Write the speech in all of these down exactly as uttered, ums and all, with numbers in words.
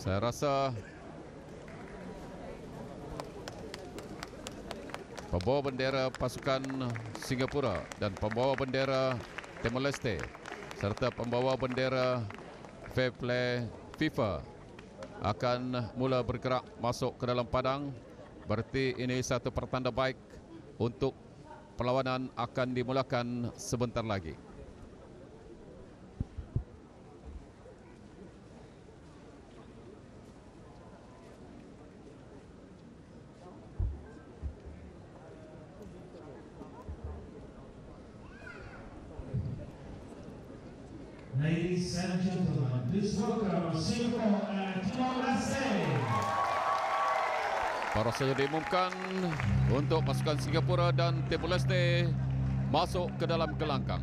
Saya rasa pembawa bendera pasukan Singapura dan pembawa bendera Timor Leste serta pembawa bendera Fair Play FIFA akan mula bergerak masuk ke dalam padang. Berarti ini satu pertanda baik untuk perlawanan akan dimulakan sebentar lagi. Ladies and gentlemen, this program Singapore and Timor Leste. Baru saja diumumkan untuk pasukan Singapura dan Timor Leste masuk ke dalam gelanggang.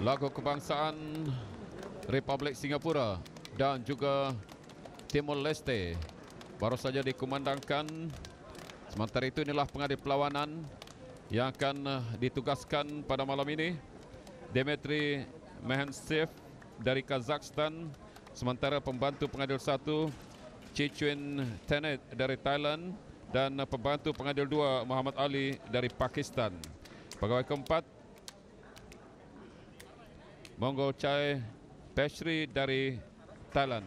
lagu kebangsaan Republik Singapura dan juga Timor Leste baru saja dikumandangkan. Sementara itu inilah pengadil perlawanan yang akan ditugaskan pada malam ini. Dmitry Mehensev dari Kazakhstan, sementara pembantu pengadil satu Chichun Tenet dari Thailand dan pembantu pengadil dua Muhammad Ali dari Pakistan. Pegawai keempat Mongol Chai Peshri dari Thailand.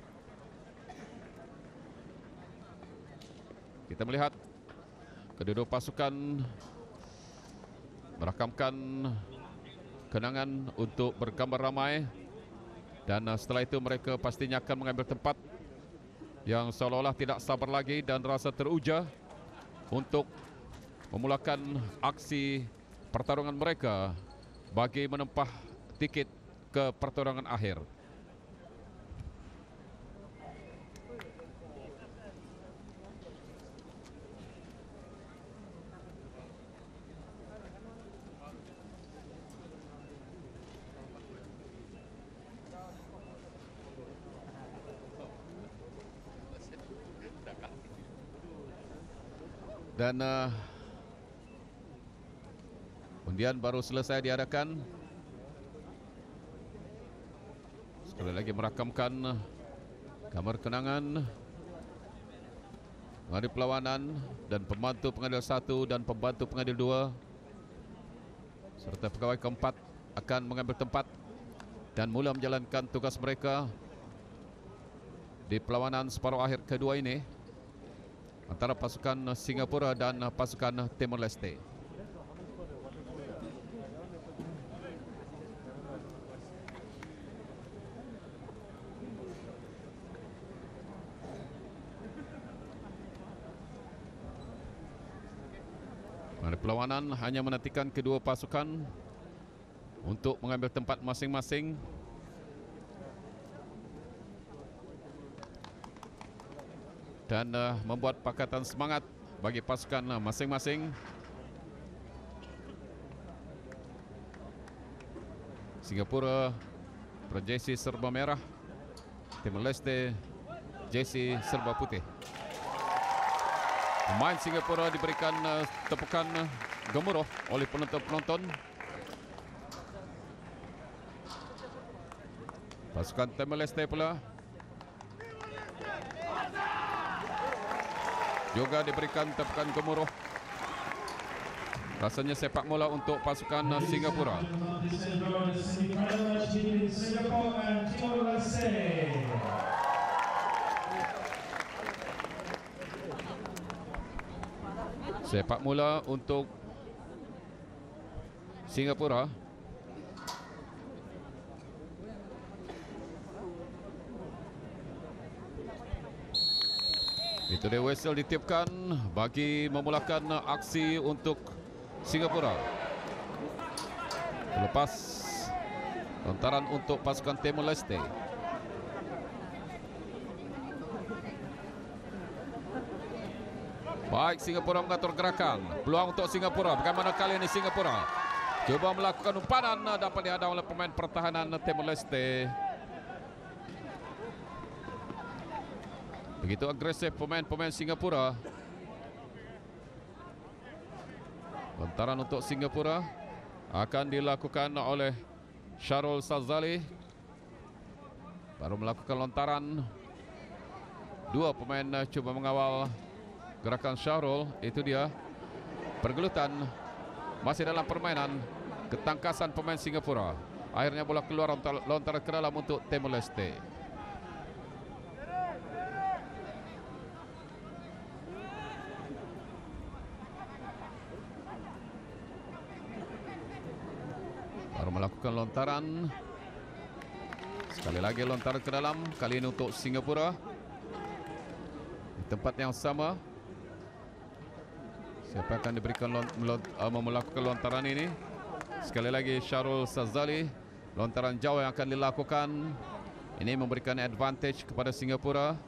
Kita melihat kedua pasukan merakamkan kenangan untuk bergambar ramai, dan setelah itu mereka pastinya akan mengambil tempat yang seolah-olah tidak sabar lagi dan rasa teruja untuk memulakan aksi pertarungan mereka bagi menempah tiket ke pertarungan akhir. Dan uh, undian baru selesai diadakan. Sekali lagi merakamkan gambar kenangan pengadil perlawanan dan pembantu pengadil satu dan pembantu pengadil dua serta pegawai keempat akan mengambil tempat dan mula menjalankan tugas mereka di perlawanan separuh akhir kedua ini antara pasukan Singapura dan pasukan Timor Leste. Perlawanan hanya menantikan kedua pasukan untuk mengambil tempat masing-masing. Dan uh, membuat pakatan semangat bagi pasukan masing-masing. Singapura berjersey serba merah, Timor Leste jersey serba putih. Pemain Singapura diberikan uh, tepukan uh, gemuruh oleh penonton-penonton. Pasukan Timor Leste pula juga diberikan tepukan gemuruh. Rasanya sepak bola untuk pasukan Singapura. Sepak bola untuk Singapura. Itu dia whistle ditiupkan bagi memulakan aksi untuk Singapura. Lepas lontaran untuk pasukan Timor Leste. Baik, Singapura mengatur gerakan. Peluang untuk Singapura. Bagaimana kali ini Singapura coba melakukan umpanan, dapat dihadang oleh pemain pertahanan Timor Leste. Begitu agresif pemain-pemain Singapura. Lontaran untuk Singapura akan dilakukan oleh Shahrul Sazali. Baru melakukan lontaran. Dua pemain cuba mengawal gerakan Shahrul. Itu dia pergelutan masih dalam permainan. Ketangkasan pemain Singapura. Akhirnya bola keluar lontaran ke dalam untuk Timor Leste. Baru melakukan lontaran. Sekali lagi lontaran ke dalam. Kali ini untuk Singapura. Di tempat yang sama. Siapa akan diberikan lont, lont, uh, melakukan lontaran ini? Sekali lagi Shahrul Sazali. Lontaran jauh yang akan dilakukan. Ini memberikan advantage kepada Singapura.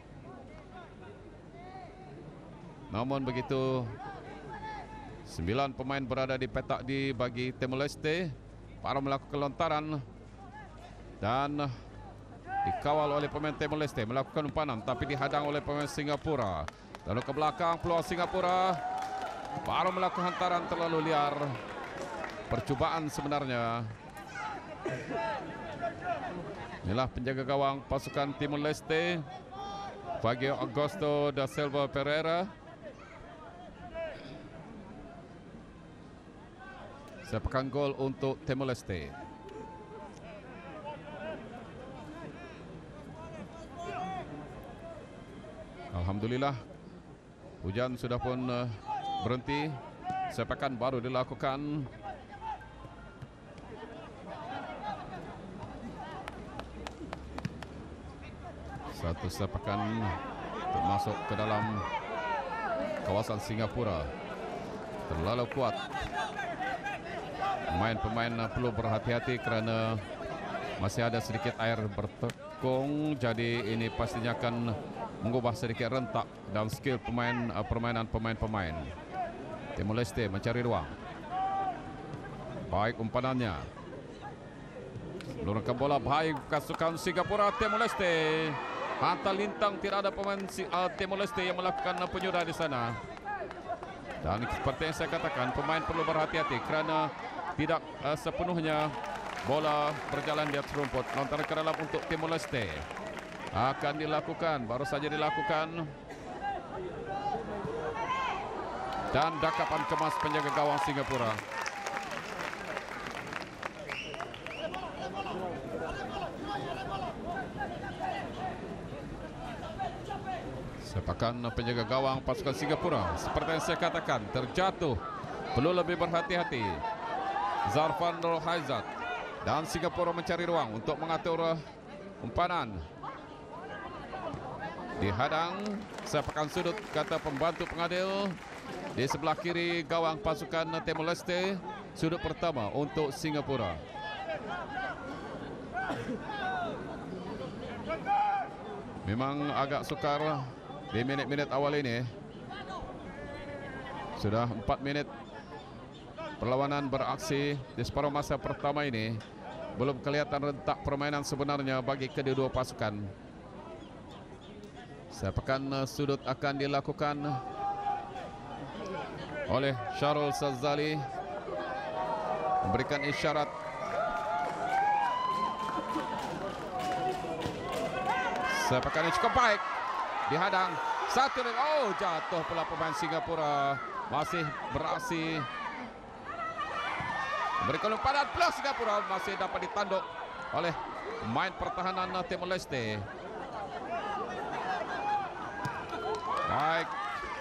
Namun begitu, sembilan pemain berada di petak D bagi Timor Leste. baru melakukan lontaran dan dikawal oleh pemain Timor Leste, melakukan umpanan tapi dihadang oleh pemain Singapura. Lalu ke belakang peluang Singapura, baru melakukan hantaran terlalu liar. Percubaan sebenarnya. Inilah penjaga gawang pasukan Timor Leste, Fagio Augusto da Silva Pereira. Sepakan gol untuk Timor Leste. Alhamdulillah, hujan sudah pun uh, berhenti. Sepakan baru dilakukan. Satu sepakan untuk masuk ke dalam kawasan Singapura. Terlalu kuat. Pemain-pemain perlu berhati-hati kerana masih ada sedikit air bertekung. Jadi ini pastinya akan mengubah sedikit rentak dan skill pemain permainan pemain-pemain. Timor Leste mencari ruang. Baik umpanannya. Luruskan bola baik pasukan Singapura. Timor Leste hantar lintang, tidak ada pemain uh, Timor Leste yang melakukan penyudah di sana. Dan seperti yang saya katakan, pemain perlu berhati-hati kerana tidak uh, sepenuhnya bola berjalan di atas rumput. Lontaran ke dalam untuk Timor Leste akan dilakukan, baru saja dilakukan. Dan dakapan kemas penjaga gawang Singapura. Sepakan penjaga gawang pasukan Singapura, seperti yang saya katakan, terjatuh. Perlu lebih berhati-hati. Zarfan Rohaizat dan Singapura mencari ruang untuk mengatur umpanan. Dihadang, sepakan sudut, kata pembantu pengadil. Di sebelah kiri gawang pasukan Timor Leste, sudut pertama untuk Singapura. Memang agak sukar di minit-minit awal ini. Sudah empat minit perlawanan beraksi di separuh masa pertama ini. Belum kelihatan rentak permainan sebenarnya bagi kedua-dua pasukan. Sepakan sudut akan dilakukan oleh Syarul Sazali, memberikan isyarat. Sepakan yang cukup baik, dihadang satu. Oh, jatuh pula pemain Singapura. Masih beraksi memberikan umpan plus. Singapura masih dapat ditanduk oleh main pertahanan Timor Leste. Baik,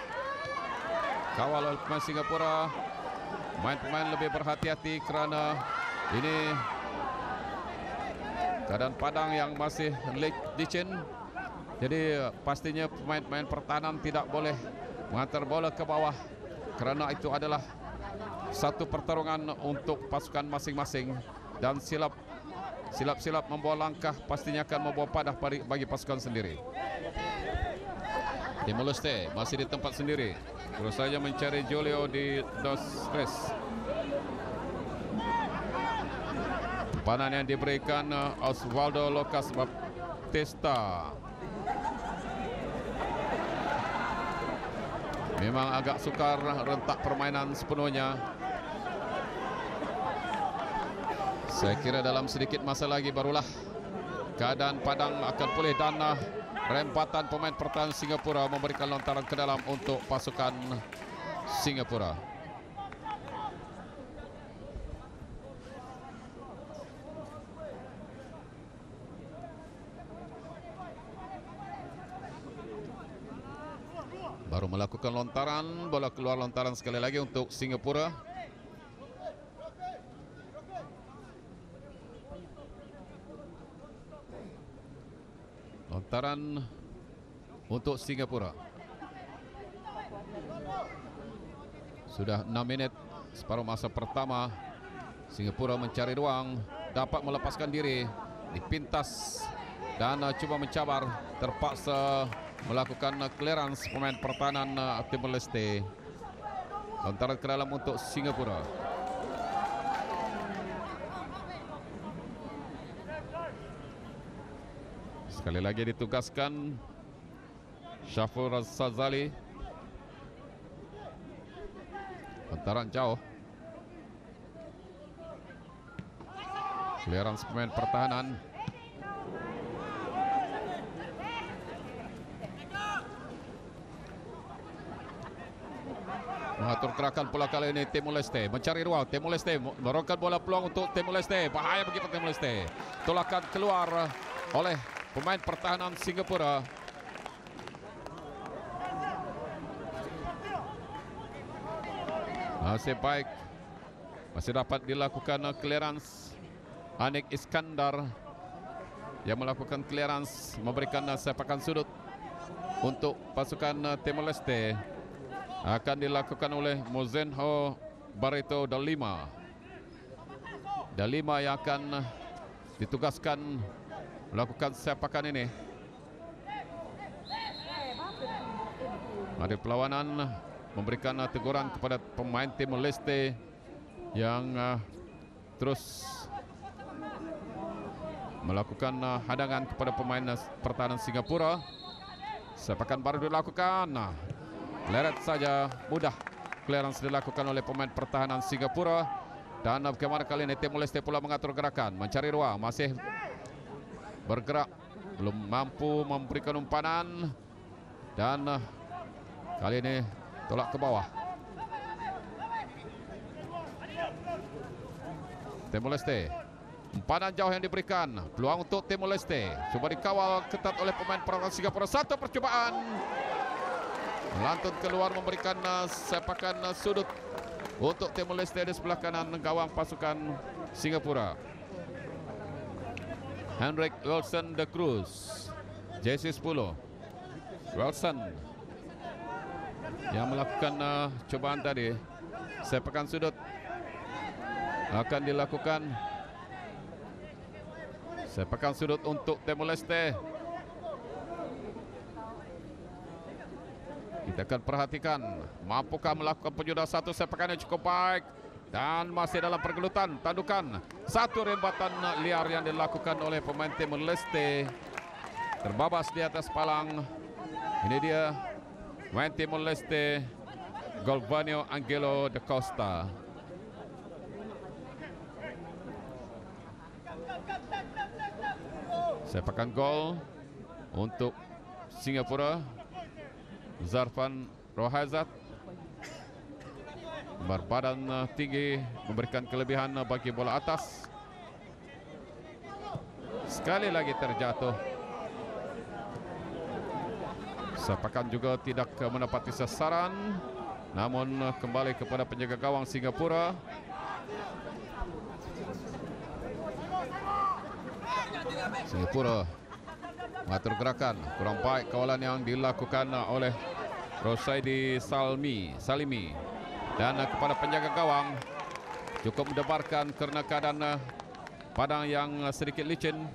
kawal oleh pemain Singapura. Main-pemain lebih berhati-hati kerana ini keadaan padang yang masih licin. Jadi pastinya pemain-pemain pertahanan tidak boleh menghantar bola ke bawah kerana itu adalah satu pertarungan untuk pasukan masing-masing. Dan silap silap-silap membawa langkah pastinya akan membawa padah bagi pasukan sendiri. Timor Leste masih di tempat sendiri, terus saja mencari Julio di Dos Tres. Umpanan yang diberikan Osvaldo Lucas Baptista. Memang agak sukar rentak permainan sepenuhnya. Saya kira dalam sedikit masa lagi barulah keadaan padang akan pulih dan rempatan pemain pertahanan Singapura memberikan lontaran ke dalam untuk pasukan Singapura. Baru melakukan lontaran, bola keluar lontaran sekali lagi untuk Singapura. Lontaran untuk Singapura. Sudah enam minit separuh masa pertama. Singapura mencari ruang, dapat melepaskan diri, dipintas dan uh, cuba mencabar, terpaksa melakukan uh, clearance pemain pertahanan uh, Timor Leste. Lontaran ke dalam untuk Singapura. Sekali lagi ditugaskan Syafur Sazali. Hantaran jauh. Clearance pemain pertahanan. Mengatur gerakan pula kali ini Timor Leste. Mencari ruang. Timor Leste merongkan bola peluang untuk Timor Leste. Bahaya begitu Timor Leste. Tolakan keluar oleh pemain pertahanan Singapura. Masih baik. Masih dapat dilakukan clearance. Anik Iskandar yang melakukan clearance, memberikan sepakan sudut untuk pasukan Timor Leste. Akan dilakukan oleh Mozenho Barreto Dalima. Dalima yang akan ditugaskan melakukan sepakan ini. Ada perlawanan, memberikan teguran kepada pemain Timor Leste yang uh, terus melakukan uh, hadangan kepada pemain uh, pertahanan Singapura. Sepakan baru dilakukan. Nah, leret saja, mudah clearance dilakukan oleh pemain pertahanan Singapura. Dan uh, bagaimana kali ini Timor Leste pula mengatur gerakan, mencari ruang, masih bergerak, belum mampu memberikan umpanan. Dan uh, kali ini tolak ke bawah. Timor Leste, umpanan jauh yang diberikan, peluang untuk Timor Leste. Cuba dikawal ketat oleh pemain pertahanan Singapura. Satu percobaan, melantun keluar, memberikan uh, sepakan uh, sudut untuk Timor Leste di sebelah kanan gawang pasukan Singapura. Henrik Wilson de Cruz, jersey sepuluh. Wilson yang melakukan uh, cobaan tadi. Sepakan sudut akan dilakukan. Sepakan sudut untuk Timor Leste. Kita akan perhatikan, mampukah melakukan penjuda satu sepakan yang cukup baik. Dan masih dalam pergelutan, tandukan. Satu rembatan liar yang dilakukan oleh pemain Timor Leste. Terbabas di atas palang. Ini dia pemain Timor Leste, Galvano Angelo da Costa. Sepakan gol untuk Singapura. Zarfan Rohazat berbadan tinggi, memberikan kelebihan bagi bola atas. Sekali lagi terjatuh. Sepakan juga tidak mendapati sasaran, namun kembali kepada penjaga gawang Singapura. Singapura mengatur gerakan, kurang baik kawalan yang dilakukan oleh Rosaidi Salmi, Salimi. Dan kepada penjaga gawang, cukup mendebarkan kerana keadaan padang yang sedikit licin.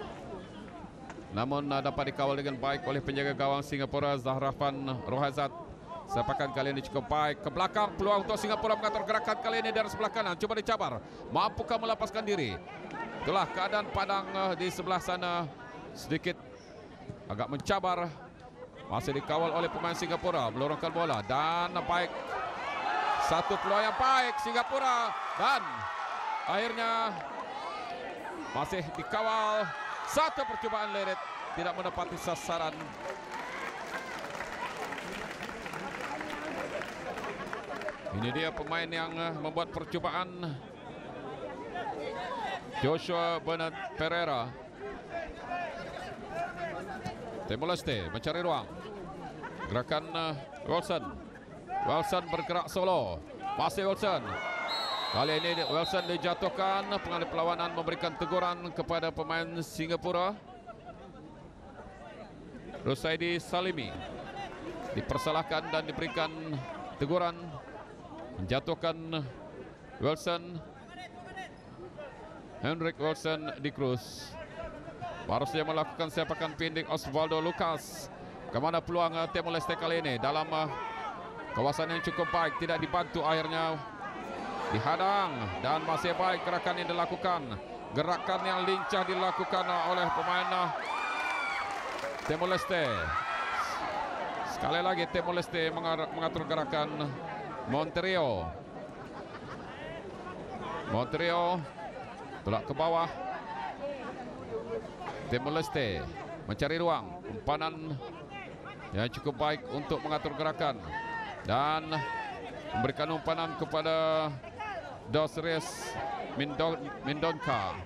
Namun dapat dikawal dengan baik oleh penjaga gawang Singapura, Zahrafan Rohazat. Sepakan kali ini cukup baik. Ke belakang, peluang untuk Singapura mengatur gerakan kali ini dari sebelah kanan. Cuba dicabar, mampukah melepaskan diri? Itulah keadaan padang di sebelah sana, sedikit agak mencabar. Masih dikawal oleh pemain Singapura, melorongkan bola. Dan baik, satu peluang yang baik Singapura. Dan akhirnya masih dikawal. Satu percobaan leret, tidak mendapati sasaran. Ini dia pemain yang membuat percobaan, Joshua Bernard Pereira. Timor Leste mencari ruang. Gerakan uh, Wilson. Wilson bergerak solo. Masih Wilson. Kali ini Wilson dijatuhkan. Pengadil perlawanan memberikan teguran kepada pemain Singapura. Rosaidi Salimi dipersalahkan dan diberikan teguran. Menjatuhkan Wilson. Henrik Wilson de Cruz. Baru saja melakukan sepakan pendek Osvaldo Lucas. Kemana peluang uh, Timor Leste kali ini dalam uh, kawasan yang cukup baik, tidak dibantu, akhirnya dihadang. Dan masih baik gerakan yang dilakukan, gerakan yang lincah dilakukan uh, oleh pemain uh, Timor Leste. Sekali lagi Timor Leste mengatur gerakan. Monterio. Monterio tolak ke bawah. Timor Leste mencari ruang. Umpanan yang cukup baik untuk mengatur gerakan dan memberikan umpanan kepada Dosres Mindon, Mindonka.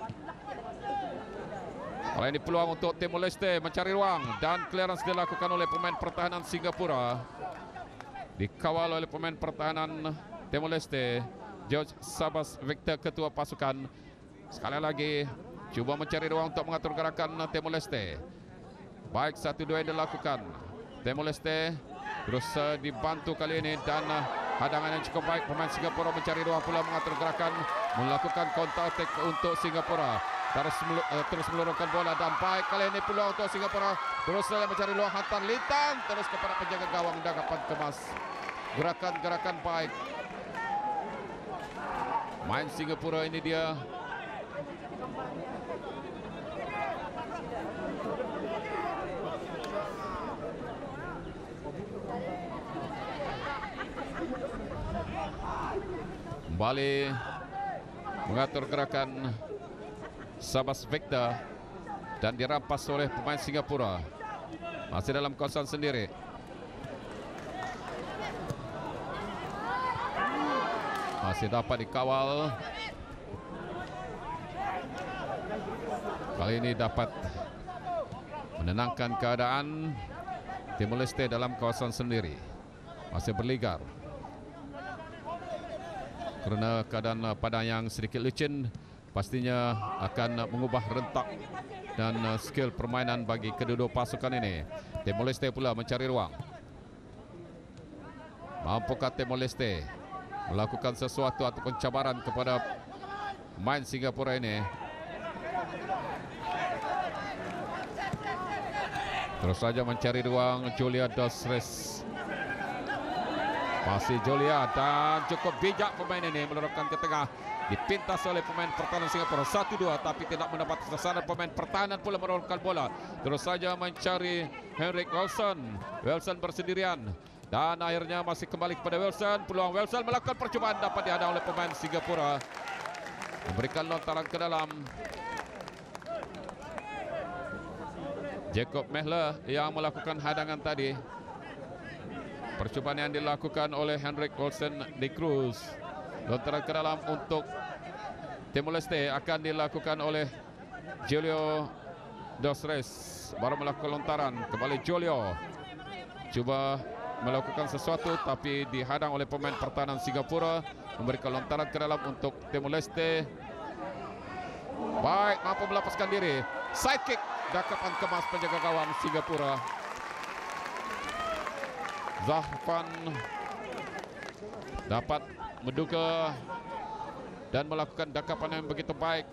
Kali ini peluang untuk Timor Leste mencari ruang dan clearance dilakukan oleh pemain pertahanan Singapura. Dikawal oleh pemain pertahanan Timor Leste, George Sabas Victor, ketua pasukan. Sekali lagi cuba mencari ruang untuk mengatur gerakan Timor Leste. Baik, satu dua yang dilakukan. Timor Leste terus uh, dibantu kali ini dan uh, hadangan yang cukup baik. Pemain Singapura mencari ruang pula mengatur gerakan, melakukan counter attack untuk Singapura. Terus melu, uh, terus meluruskan bola dan baik kali ini peluang untuk Singapura. Terus uh, mencari ruang, hantar lintang terus kepada penjaga gawang, dapat kemas. Gerakan-gerakan baik. Main Singapura ini dia. Kembali mengatur gerakan Sabas Victor dan dirampas oleh pemain Singapura. Masih dalam kawasan sendiri. Masih dapat dikawal. Kali ini dapat menenangkan keadaan Timor Leste dalam kawasan sendiri. Masih berligar. Kerana keadaan padang yang sedikit licin pastinya akan mengubah rentak dan skill permainan bagi kedua-dua pasukan ini. Timor Leste pula mencari ruang. Mampukah Timor Leste melakukan sesuatu ataupun cabaran kepada main Singapura ini? Terus saja mencari ruang Julia Dosres. Masih Julia dan cukup bijak pemain ini melorotkan ke tengah. Dipintas oleh pemain pertahanan Singapura. Satu dua tapi tidak mendapat sasaran. Pemain pertahanan pula melorotkan bola. Terus saja mencari Henrik Wilson. Wilson bersendirian. Dan akhirnya masih kembali kepada Wilson. Peluang Wilson melakukan percubaan, dapat dihadang oleh pemain Singapura. Memberikan lontaran ke dalam. Jacob Mehler yang melakukan hadangan tadi. Percubaan yang dilakukan oleh Henrik Wilson de Cruz. Lontaran ke dalam untuk Timor Leste akan dilakukan oleh Julio Dosres. Baru melakukan lontaran. Kembali Julio. Cuba melakukan sesuatu tapi dihadang oleh pemain pertahanan Singapura. Memberikan lontaran ke dalam untuk Timor Leste. Baik, mampu melepaskan diri. Side kick. Dakapan kemas penjaga gawang Singapura. Zahfan dapat menduga dan melakukan dakapan yang begitu baik.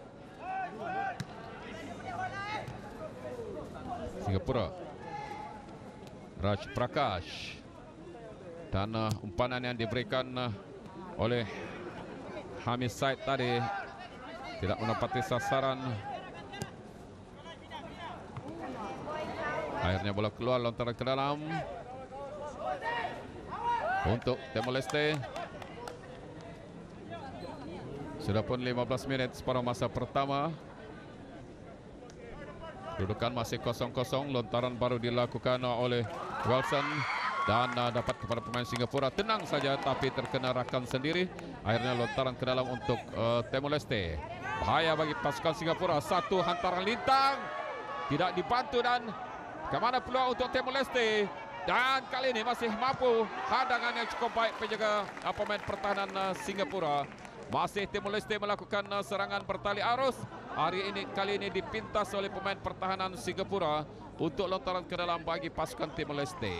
Singapura. Raj Prakash. Dan uh, umpanan yang diberikan uh, oleh Hamis Said tadi tidak menepati sasaran. Akhirnya bola keluar, lontaran ke dalam untuk Timor Leste. Sudah pun lima belas minit separuh masa pertama. Kedudukan masih kosong kosong. Lontaran baru dilakukan oleh Wilson dan uh, dapat kepada pemain Singapura. Tenang saja tapi terkena rakan sendiri. Akhirnya lontaran ke dalam untuk uh, Timor Leste. Bahaya bagi pasukan Singapura. Satu hantaran lintang tidak dibantu dan kemana peluang untuk Timor Leste. Dan kali ini masih mampu hadangan yang cukup baik penjaga uh, pemain pertahanan uh, Singapura. Masih Timor Leste melakukan uh, serangan bertali arus. Hari ini kali ini dipintas oleh pemain pertahanan Singapura untuk lontaran ke dalam bagi pasukan Timor Leste.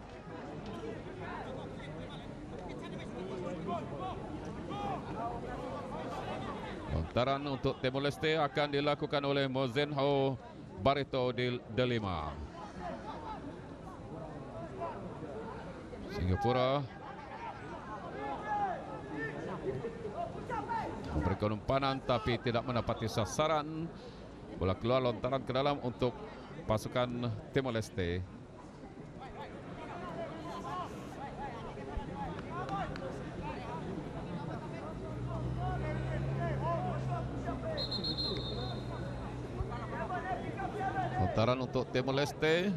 Lontaran untuk Timor Leste akan dilakukan oleh Mozenho Barreto de, de Lima. Singapura memberikan umpanan tapi tidak mendapati sasaran. Bola keluar, lontaran ke dalam untuk pasukan Timor Leste. Lontaran untuk Timor Leste.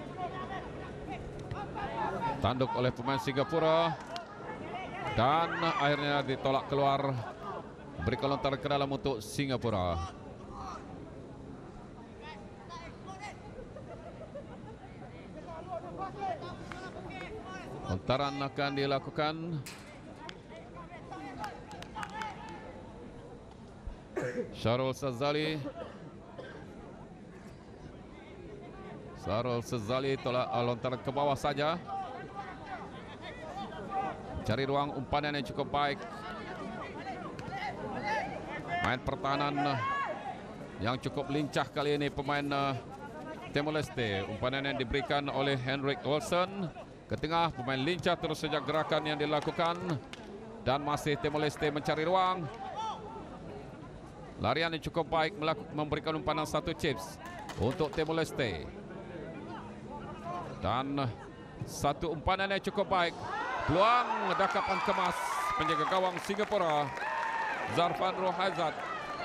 Tanduk oleh pemain Singapura. Dan akhirnya ditolak keluar. Berikan lontaran ke dalam untuk Singapura. Lontaran akan dilakukan. Syarul Sazali. Syarul Sazali tolak lontaran ke bawah saja. Cari ruang umpanan yang cukup baik. Main pertahanan yang cukup lincah kali ini pemain uh, Timor Leste. Umpanan yang diberikan oleh Henrik Olsen ke tengah. Pemain lincah terus saja gerakan yang dilakukan. Dan masih Timor Leste mencari ruang. Larian yang cukup baik melakukan, memberikan umpanan satu chips untuk Timor Leste. Dan satu umpanan yang cukup baik. Peluang dakapan kemas penjaga gawang Singapura, Zarfan Rohaizat.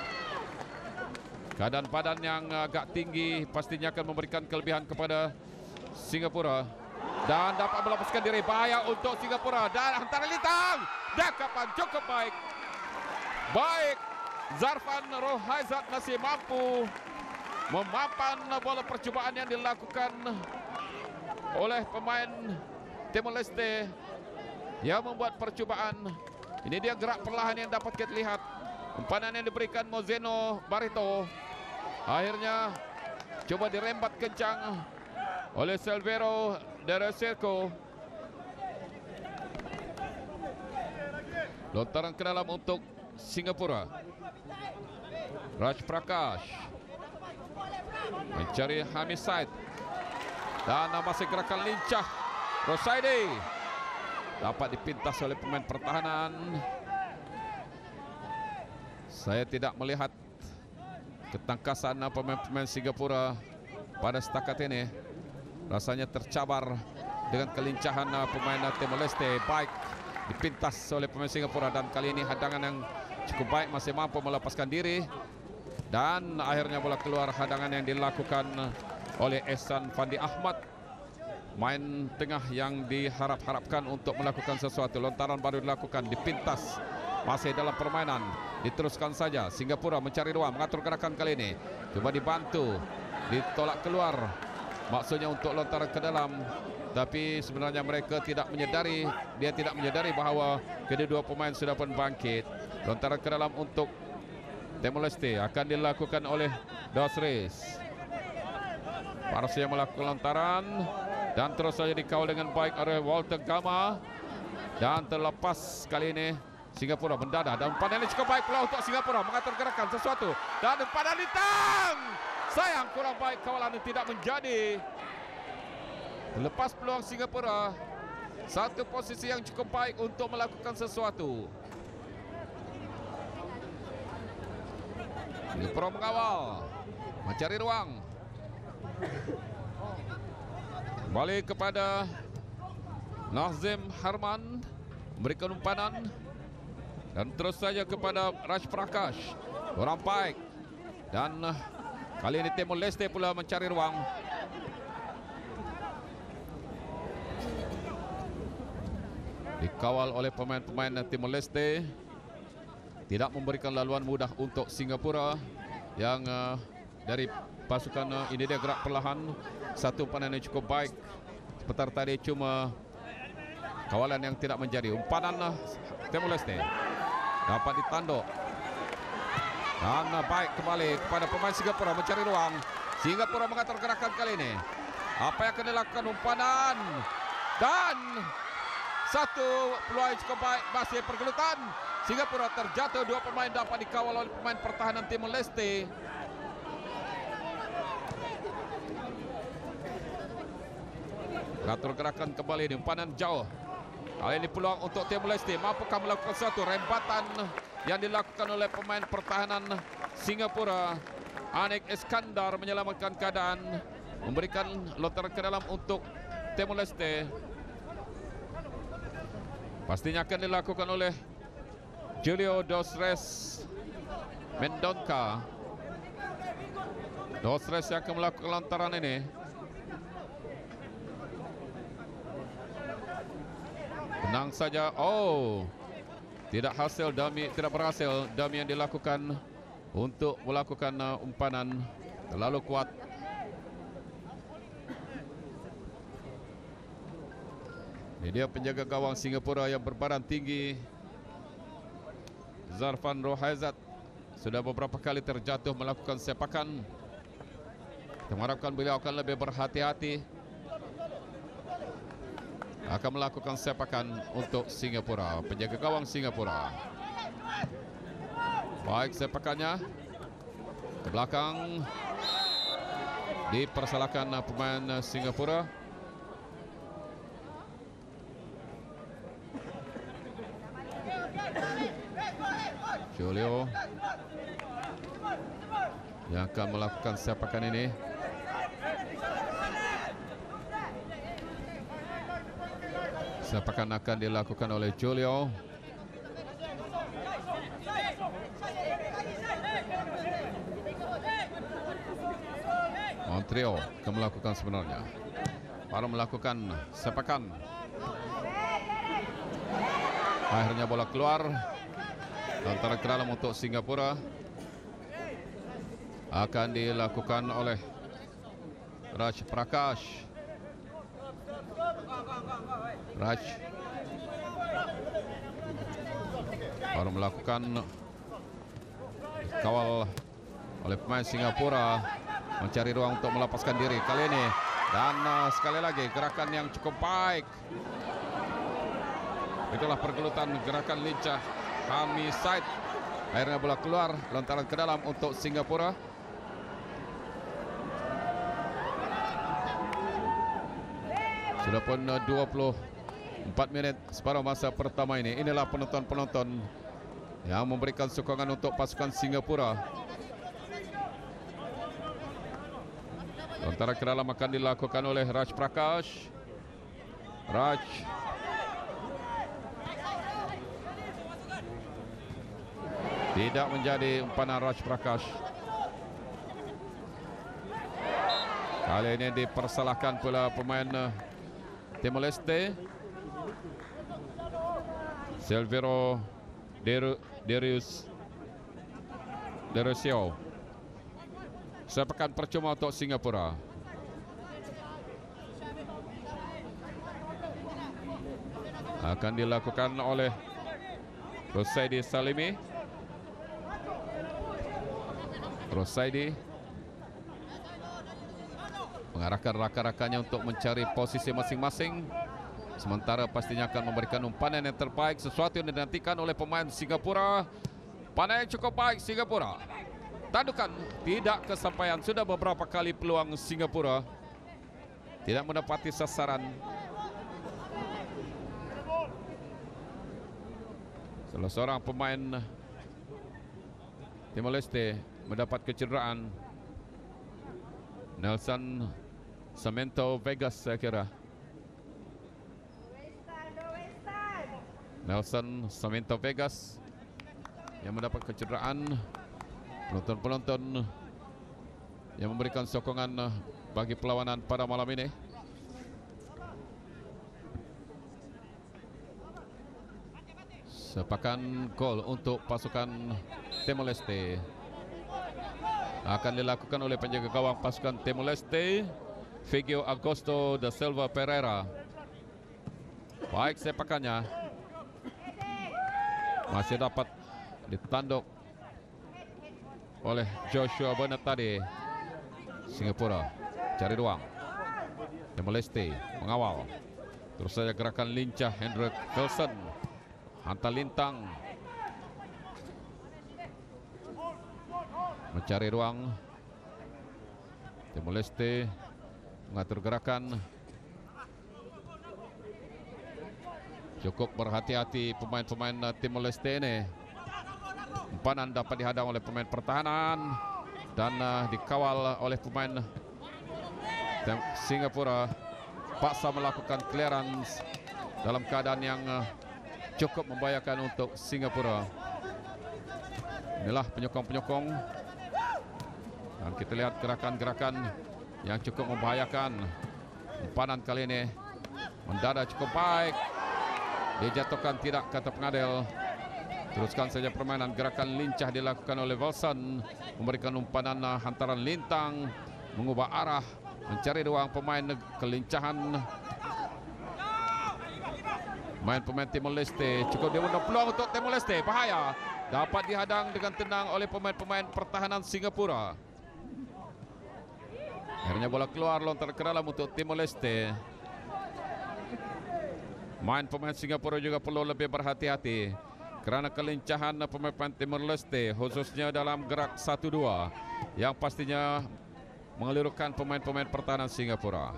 Keadaan badan yang agak tinggi pastinya akan memberikan kelebihan kepada Singapura. Dan dapat melepaskan diri, bahaya untuk Singapura. Dan hantaran lintang, dakapan cukup baik. Baik, Zarfan Rohaizat masih mampu memapan bola percubaan yang dilakukan oleh pemain Timor Leste yang membuat percubaan. Ini dia gerak perlahan yang dapat kita lihat. Umpanan yang diberikan Mozeno Barreto akhirnya coba dirembat kencang oleh Silvero Derecerco. Lontaran ke dalam untuk Singapura. Raj Prakash mencari Hamis Said. Dan masih gerakan lincah Rosaidi. Dapat dipintas oleh pemain pertahanan. Saya tidak melihat ketangkasan pemain-pemain Singapura pada setakat ini. Rasanya tercabar dengan kelincahan pemain Timor Leste. Baik dipintas oleh pemain Singapura. Dan kali ini hadangan yang cukup baik, masih mampu melepaskan diri. Dan akhirnya bola keluar, hadangan yang dilakukan oleh Ehsan Fandi Ahmad. Main tengah yang diharap-harapkan untuk melakukan sesuatu. Lontaran baru dilakukan, dipintas. Masih dalam permainan, diteruskan saja. Singapura mencari ruang, mengatur gerakan kali ini. Coba dibantu, ditolak keluar. Maksudnya untuk lontaran ke dalam. Tapi sebenarnya mereka tidak menyedari, dia tidak menyedari bahawa kedua pemain sudah pun bangkit. Lontaran ke dalam untuk Timor Leste akan dilakukan oleh Dosris. Parsi yang melakukan lontaran. Dan terus saja dikawal dengan baik oleh Walter Gama. Dan terlepas kali ini Singapura mendadah. Dan umpanan ini cukup baik pula untuk Singapura mengatur gerakan sesuatu. Dan umpanan lintang. Sayang kurang baik kawalan ini tidak menjadi. Lepas peluang Singapura. Satu posisi yang cukup baik untuk melakukan sesuatu. Singapura mengawal. Mencari ruang. Balik kepada Nazim Harman, memberikan umpanan. Dan terus saja kepada Raj Prakash. Orang baik. Dan uh, kali ini Timor Leste pula mencari ruang. Dikawal oleh pemain-pemain Timor Leste. Tidak memberikan laluan mudah untuk Singapura. Yang uh, dari pasukan uh, ini dia gerak perlahan. Satu umpanan yang cukup baik. Sebentar tadi cuma kawalan yang tidak menjadi. Umpanan uh, Timor Leste dapat ditanduk. Dan uh, baik kembali kepada pemain Singapura mencari ruang. Singapura mengatur gerakan kali ini. Apa yang akan dilakukan umpanan. Dan satu peluang yang cukup baik, masih pergelutan. Singapura terjatuh, dua pemain dapat dikawal oleh pemain pertahanan Timor Leste. Mengatur gerakan kembali ini, umpanan jauh. Kali ini peluang untuk Timor Leste. Mampukah melakukan satu rembatan yang dilakukan oleh pemain pertahanan Singapura. Anik Iskandar menyelamatkan keadaan, memberikan lontaran ke dalam untuk Timor Leste. Pastinya akan dilakukan oleh Julio Dos Reis Mendonca. Dos Reis yang akan melakukan lontaran ini. Tenang saja. Oh, tidak hasil dummy, tidak berhasil dummy yang dilakukan untuk melakukan uh, umpanan terlalu kuat. Ini dia penjaga gawang Singapura yang berbadan tinggi, Zarfan Rohaizat. Sudah beberapa kali terjatuh melakukan sepakan. Kita mengharapkan beliau akan lebih berhati-hati, akan melakukan sepakan untuk Singapura, penjaga gawang Singapura. Baik sepakannya ke belakang, dipersalahkan pemain Singapura. Julio yang akan melakukan sepakan ini. Sepakan akan dilakukan oleh Julio. Montreal akan melakukan sebenarnya. Baru melakukan sepakan. Akhirnya bola keluar. Lontaran ke dalam untuk Singapura akan dilakukan oleh Raj Prakash. Raj baru melakukan kawal oleh pemain Singapura, mencari ruang untuk melepaskan diri kali ini. Dan uh, sekali lagi gerakan yang cukup baik. Itulah pergelutan gerakan lincah Hami Said. Akhirnya bola keluar, lontaran ke dalam untuk Singapura. Sudah pun uh, dua puluh empat minit separuh masa pertama ini. Inilah penonton-penonton yang memberikan sokongan untuk pasukan Singapura. Lontaran ke dalam akan dilakukan oleh Raj Prakash. Raj tidak menjadi umpanan Raj Prakash. Kali ini dipersalahkan pula pemain Timor Leste, Silvero Darius Derusio. Sepakan percuma untuk Singapura. Akan dilakukan oleh Rosaidi Salimi. Rosaidi mengarahkan rakan-rakannya untuk mencari posisi masing-masing. Sementara pastinya akan memberikan umpanan yang terbaik, sesuatu yang dinantikan oleh pemain Singapura. Panen yang cukup baik Singapura. Tandukan tidak kesampaian. Sudah beberapa kali peluang Singapura tidak mendapati sasaran. Salah seorang pemain Timor Leste mendapat kecederaan. Nelson Samento Vegas saya kira. Nelson Samento Vegas yang mendapat kecederaan. Penonton-penonton yang memberikan sokongan bagi perlawanan pada malam ini. Sepakan gol untuk pasukan Timor Leste akan dilakukan oleh penjaga gawang pasukan Timor Leste, Figio Augusto da Silva Pereira. Baik sepakannya, masih dapat ditanduk oleh Joshua Bernard tadi. Singapura cari ruang. Timor Leste mengawal. Terus saja gerakan lincah Hendrik Wilson. Hantar lintang. Mencari ruang. Timor Leste mengatur gerakan. Cukup berhati-hati pemain-pemain Timor Leste ini. Umpanan dapat dihadang oleh pemain pertahanan. dan uh, dikawal oleh pemain Singapura, paksa melakukan clearance dalam keadaan yang uh, cukup membahayakan untuk Singapura. Inilah penyokong-penyokong, dan kita lihat gerakan-gerakan yang cukup membahayakan. Umpanan kali ini mendadak cukup baik, dijatuhkan tidak, kata pengadil. Teruskan saja permainan. Gerakan lincah dilakukan oleh Wilson, memberikan umpanan uh, hantaran lintang, mengubah arah, mencari ruang pemain kelincahan. Main pemain Timor Leste cukup dia menang peluang untuk Timor Leste, bahaya, dapat dihadang dengan tenang oleh pemain-pemain pertahanan Singapura. Akhirnya bola keluar lontar ke dalam untuk Timor Leste. Main pemain Singapura juga perlu lebih berhati-hati kerana kelincahan pemain-pemain Timor Leste, khususnya dalam gerak satu dua, yang pastinya mengelirukan pemain-pemain pertahanan Singapura.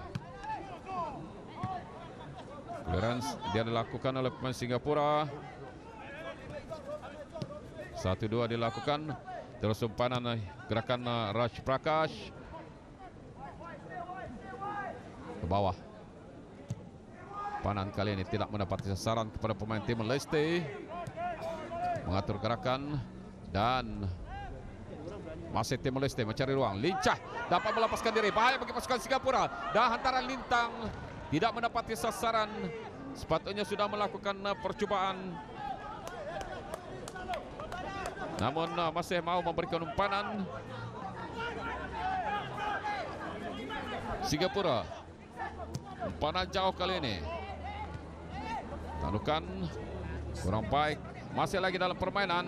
Clearance dia dilakukan oleh pemain Singapura. satu dua dilakukan. Terus umpanan gerakan Raj Prakash ke bawah. Panan kali ini tidak mendapat sasaran kepada pemain Timor Leste. Mengatur gerakan dan masih Timor Leste mencari ruang. Lincah, dapat melepaskan diri. Bahaya bagi pasukan Singapura. Dan hantaran lintang tidak mendapati sasaran. Sepatutnya sudah melakukan percubaan, namun masih mau memberikan umpanan. Singapura, umpanan jauh kali ini. Tanukan kurang baik. Masih lagi dalam permainan.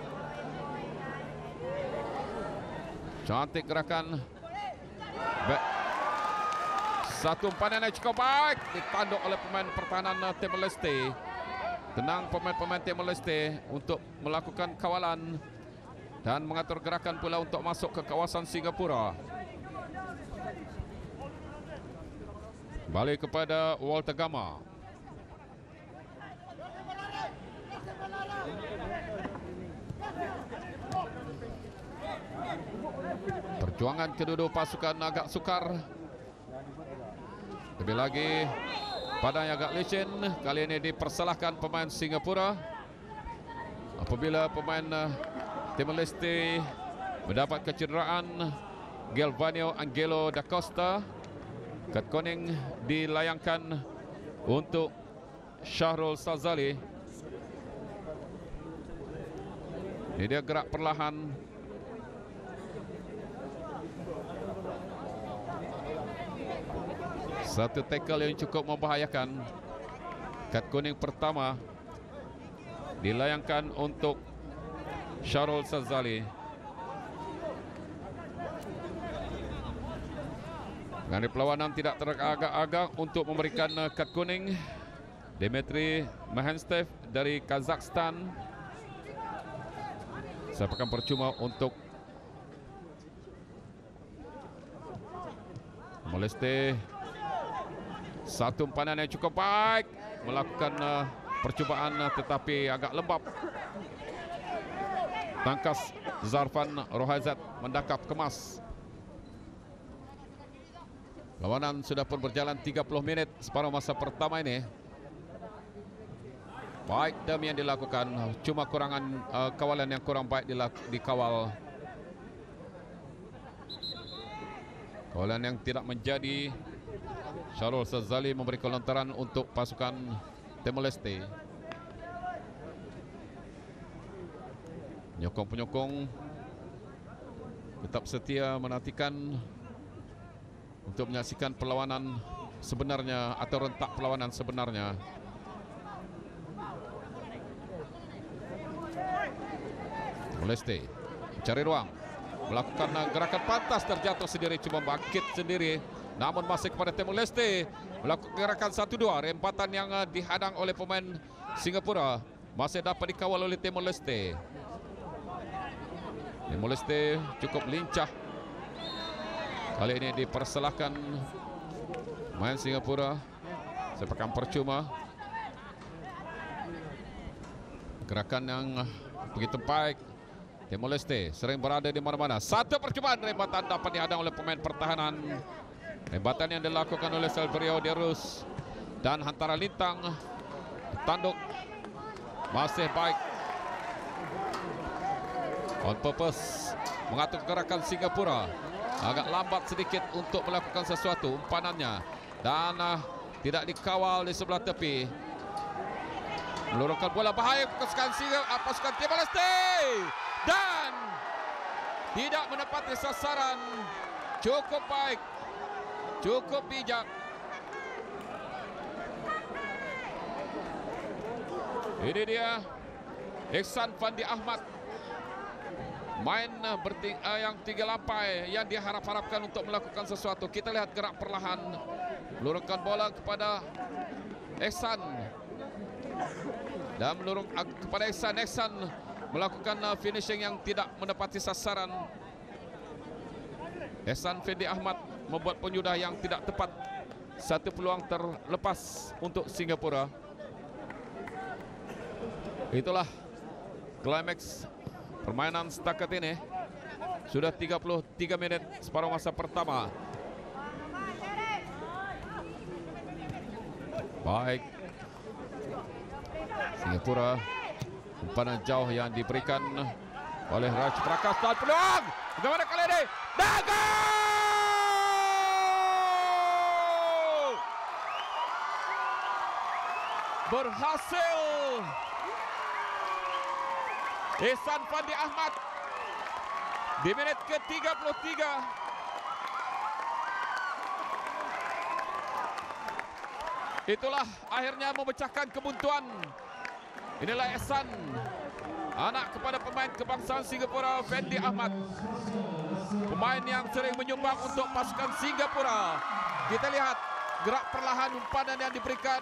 Cantik gerakan. Back. Satu umpanan yang cukup baik, ditanduk oleh pemain pertahanan Timor Leste. Tenang pemain-pemain Timor Leste untuk melakukan kawalan dan mengatur gerakan pula untuk masuk ke kawasan Singapura. Balik kepada Walter Gama. Perjuangan kedua-dua pasukan agak sukar. Lebih lagi padang yang agak licin. Kali ini dipersalahkan pemain Singapura apabila pemain Timor Leste mendapat kecederaan. Galvano Angelo da Costa, kad kuning dilayangkan untuk Syahrul Sazali. Ini dia gerak perlahan. Satu tackle yang cukup membahayakan. Kad kuning pertama dilayangkan untuk Syahrul Sazali. Dengan perlawanan tidak teragak-agak untuk memberikan kad kuning. Dmitry Mahenstev dari Kazakhstan. Sepakan percuma untuk Timor Leste. Satu umpanan yang cukup baik, melakukan uh, percubaan uh, tetapi agak lembab. Tangkas Zarfan Rohaizat mendakap kemas. Lawanan sudah pun berjalan tiga puluh minit separuh masa pertama ini. Baik demi yang dilakukan, cuma kurangan uh, kawalan yang kurang baik dikawal. Kawalan yang tidak menjadi. Syahrul Sazali memberi kelontaran untuk pasukan Timor Leste. Penyokong-penyokong tetap setia menantikan untuk menyaksikan perlawanan sebenarnya atau rentak perlawanan sebenarnya. Timor Leste mencari ruang, melakukan gerakan pantas, terjatuh sendiri, cuma bangkit sendiri. Namun masih kepada Timor Leste melakukan gerakan satu dua. Rempatan yang uh, dihadang oleh pemain Singapura masih dapat dikawal oleh Timor Leste. Timor Leste cukup lincah. Kali ini dipersalahkan main Singapura. Sepakan percuma. Gerakan yang uh, begitu baik Timor Leste sering berada di mana-mana. Satu percubaan rembatan dapat dihadang oleh pemain pertahanan. Rembatan yang dilakukan oleh Silverio Derus dan hantaran lintang tanduk masih baik. On purpose mengatur gerakan Singapura. Agak lambat sedikit untuk melakukan sesuatu umpanannya dan uh, tidak dikawal di sebelah tepi. Meluruskan bola bahaya pasukan Singapura, pasukan Timor Leste dan tidak menepati sasaran. Cukup baik, cukup bijak. Ini dia Ihsan Fandi Ahmad, main berting, uh, yang tiga lampai yang diharap-harapkan untuk melakukan sesuatu. Kita lihat gerak perlahan, meluruskan bola kepada Ihsan dan melurus uh, kepada Ihsan. Ihsan melakukan uh, finishing yang tidak menepati sasaran. Ihsan Fandi Ahmad membuat penyudah yang tidak tepat. Satu peluang terlepas untuk Singapura. Itulah klimaks permainan setakat ini. Sudah tiga puluh tiga menit separuh masa pertama. Baik, Singapura, umpan jauh yang diberikan oleh Raj Prakash dan peluang. Bagaimana kali ini? Dan gol! Berhasil. Ihsan Fandi Ahmad di menit ke tiga puluh tiga. Itulah akhirnya memecahkan kebuntuan. Inilah Ihsan, anak kepada pemain kebangsaan Singapura Fandi Ahmad, pemain yang sering menyumbang untuk pasukan Singapura. Kita lihat gerak perlahan umpanan yang diberikan.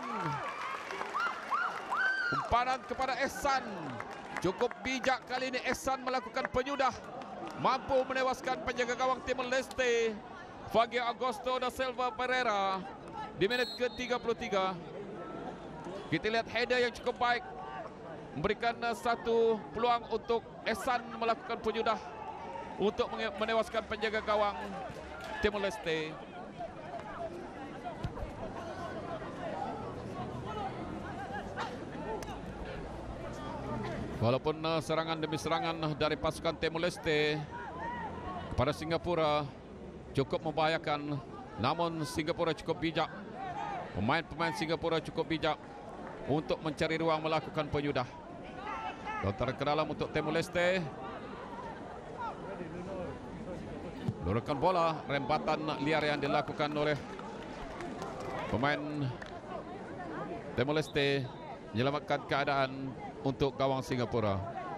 Umpanan kepada Ihsan. Cukup bijak kali ini Ihsan melakukan penyudah, mampu menewaskan penjaga gawang Timor Leste Fagio Augusto da Silva Pereira di menit ke tiga puluh tiga. Kita lihat header yang cukup baik, memberikan satu peluang untuk Ihsan melakukan penyudah untuk menewaskan penjaga gawang Timor Leste. Walaupun uh, serangan demi serangan dari pasukan Timor Leste kepada Singapura cukup membahayakan, namun Singapura cukup bijak. Pemain-pemain Singapura cukup bijak untuk mencari ruang melakukan penyudah. Lontaran ke dalam untuk Timor Leste. Luruskan bola, rembatan liar yang dilakukan oleh pemain Timor Leste menyelamatkan keadaan untuk gawang Singapura.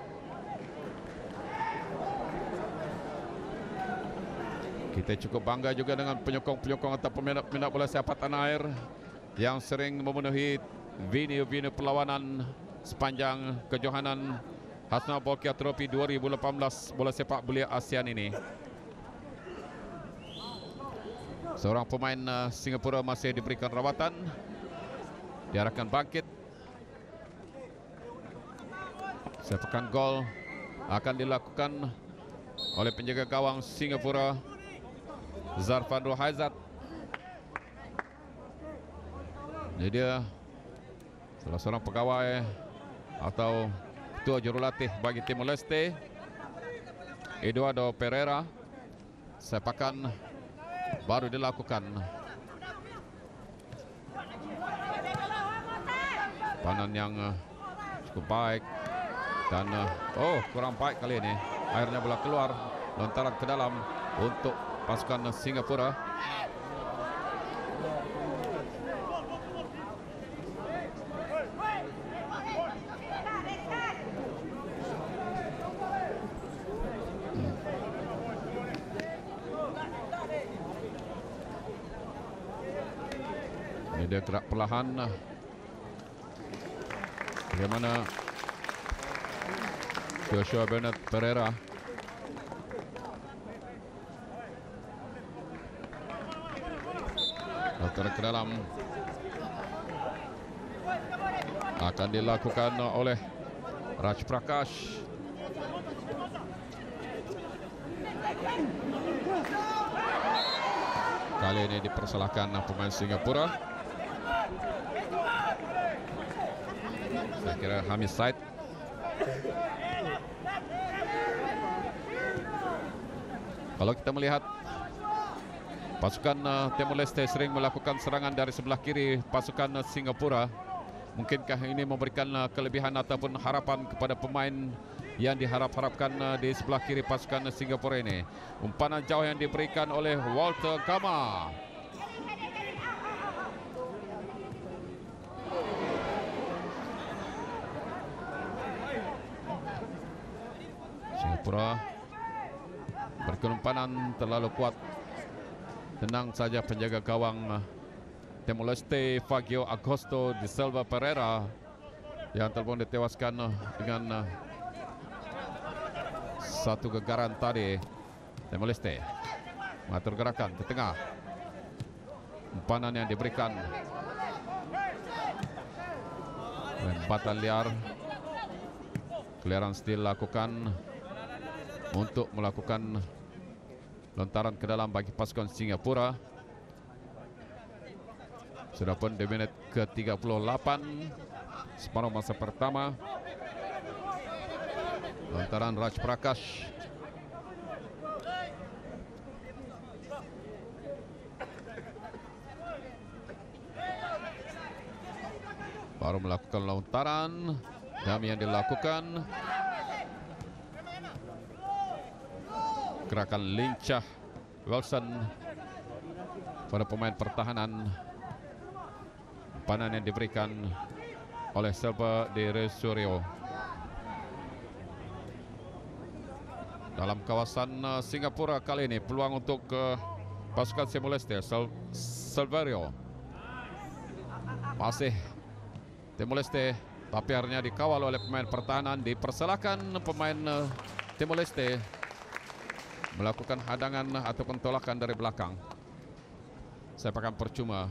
Kita cukup bangga juga dengan penyokong-penyokong atau peminat-peminat bola sepak tanah air yang sering memenuhi venue-venue perlawanan sepanjang kejohanan Hasna Bolkiah Trophy dua ribu lapan belas bola sepak belia ASEAN ini. Seorang pemain uh, Singapura masih diberikan rawatan, diarahkan bangkit. Sepakan gol akan dilakukan oleh penjaga gawang Singapura Zarfan Rohaizat. Jadi dia salah seorang pegawai atau ketua jurulatih bagi Timor Leste, Eduardo Pereira. Sepakan baru dilakukan. Panan yang cukup baik. Dan uh, oh kurang baik kali ini. Akhirnya bola keluar, lontaran ke dalam untuk pasukan Singapura. Ini dia gerak perlahan. Bagaimana Joshua Bernard Pereira lontaran ke dalam akan dilakukan oleh Raj Prakash. Kali ini dipersalahkan pemain Singapura. Saya kira Hamis Said. Kalau kita melihat pasukan uh, Timor Leste sering melakukan serangan dari sebelah kiri pasukan uh, Singapura. Mungkinkah ini memberikan uh, kelebihan ataupun harapan kepada pemain yang diharap-harapkan uh, di sebelah kiri pasukan uh, Singapura ini. Umpanan jauh yang diberikan oleh Walter Gama. Singapura berkelumpanan terlalu kuat. Tenang saja penjaga gawang Timor Leste Fagio Agosto de Silva Pereira yang telah ditewaskan dengan satu gegaran tadi. Timor Leste mengatur gerakan ke tengah. Umpanan yang diberikan, lempatan liar, clearance dilakukan untuk melakukan lontaran ke dalam bagi pasukan Singapura. Sudah pun di menit ke tiga puluh delapan separuh masa pertama. Lontaran Raj Prakash. Baru melakukan lontaran. Dami yang dilakukan. Gerakan lincah Wilson pada pemain pertahanan. Umpanan yang diberikan oleh Silva de Resurio. Dalam kawasan uh, Singapura kali ini peluang untuk uh, pasukan Timor Leste. Sil Silverio masih Timor Leste, tapi akhirnya dikawal oleh pemain pertahanan. Dipersalahkan pemain uh, Timor Leste melakukan hadangan ataupun tolakan dari belakang. Sepakan percuma.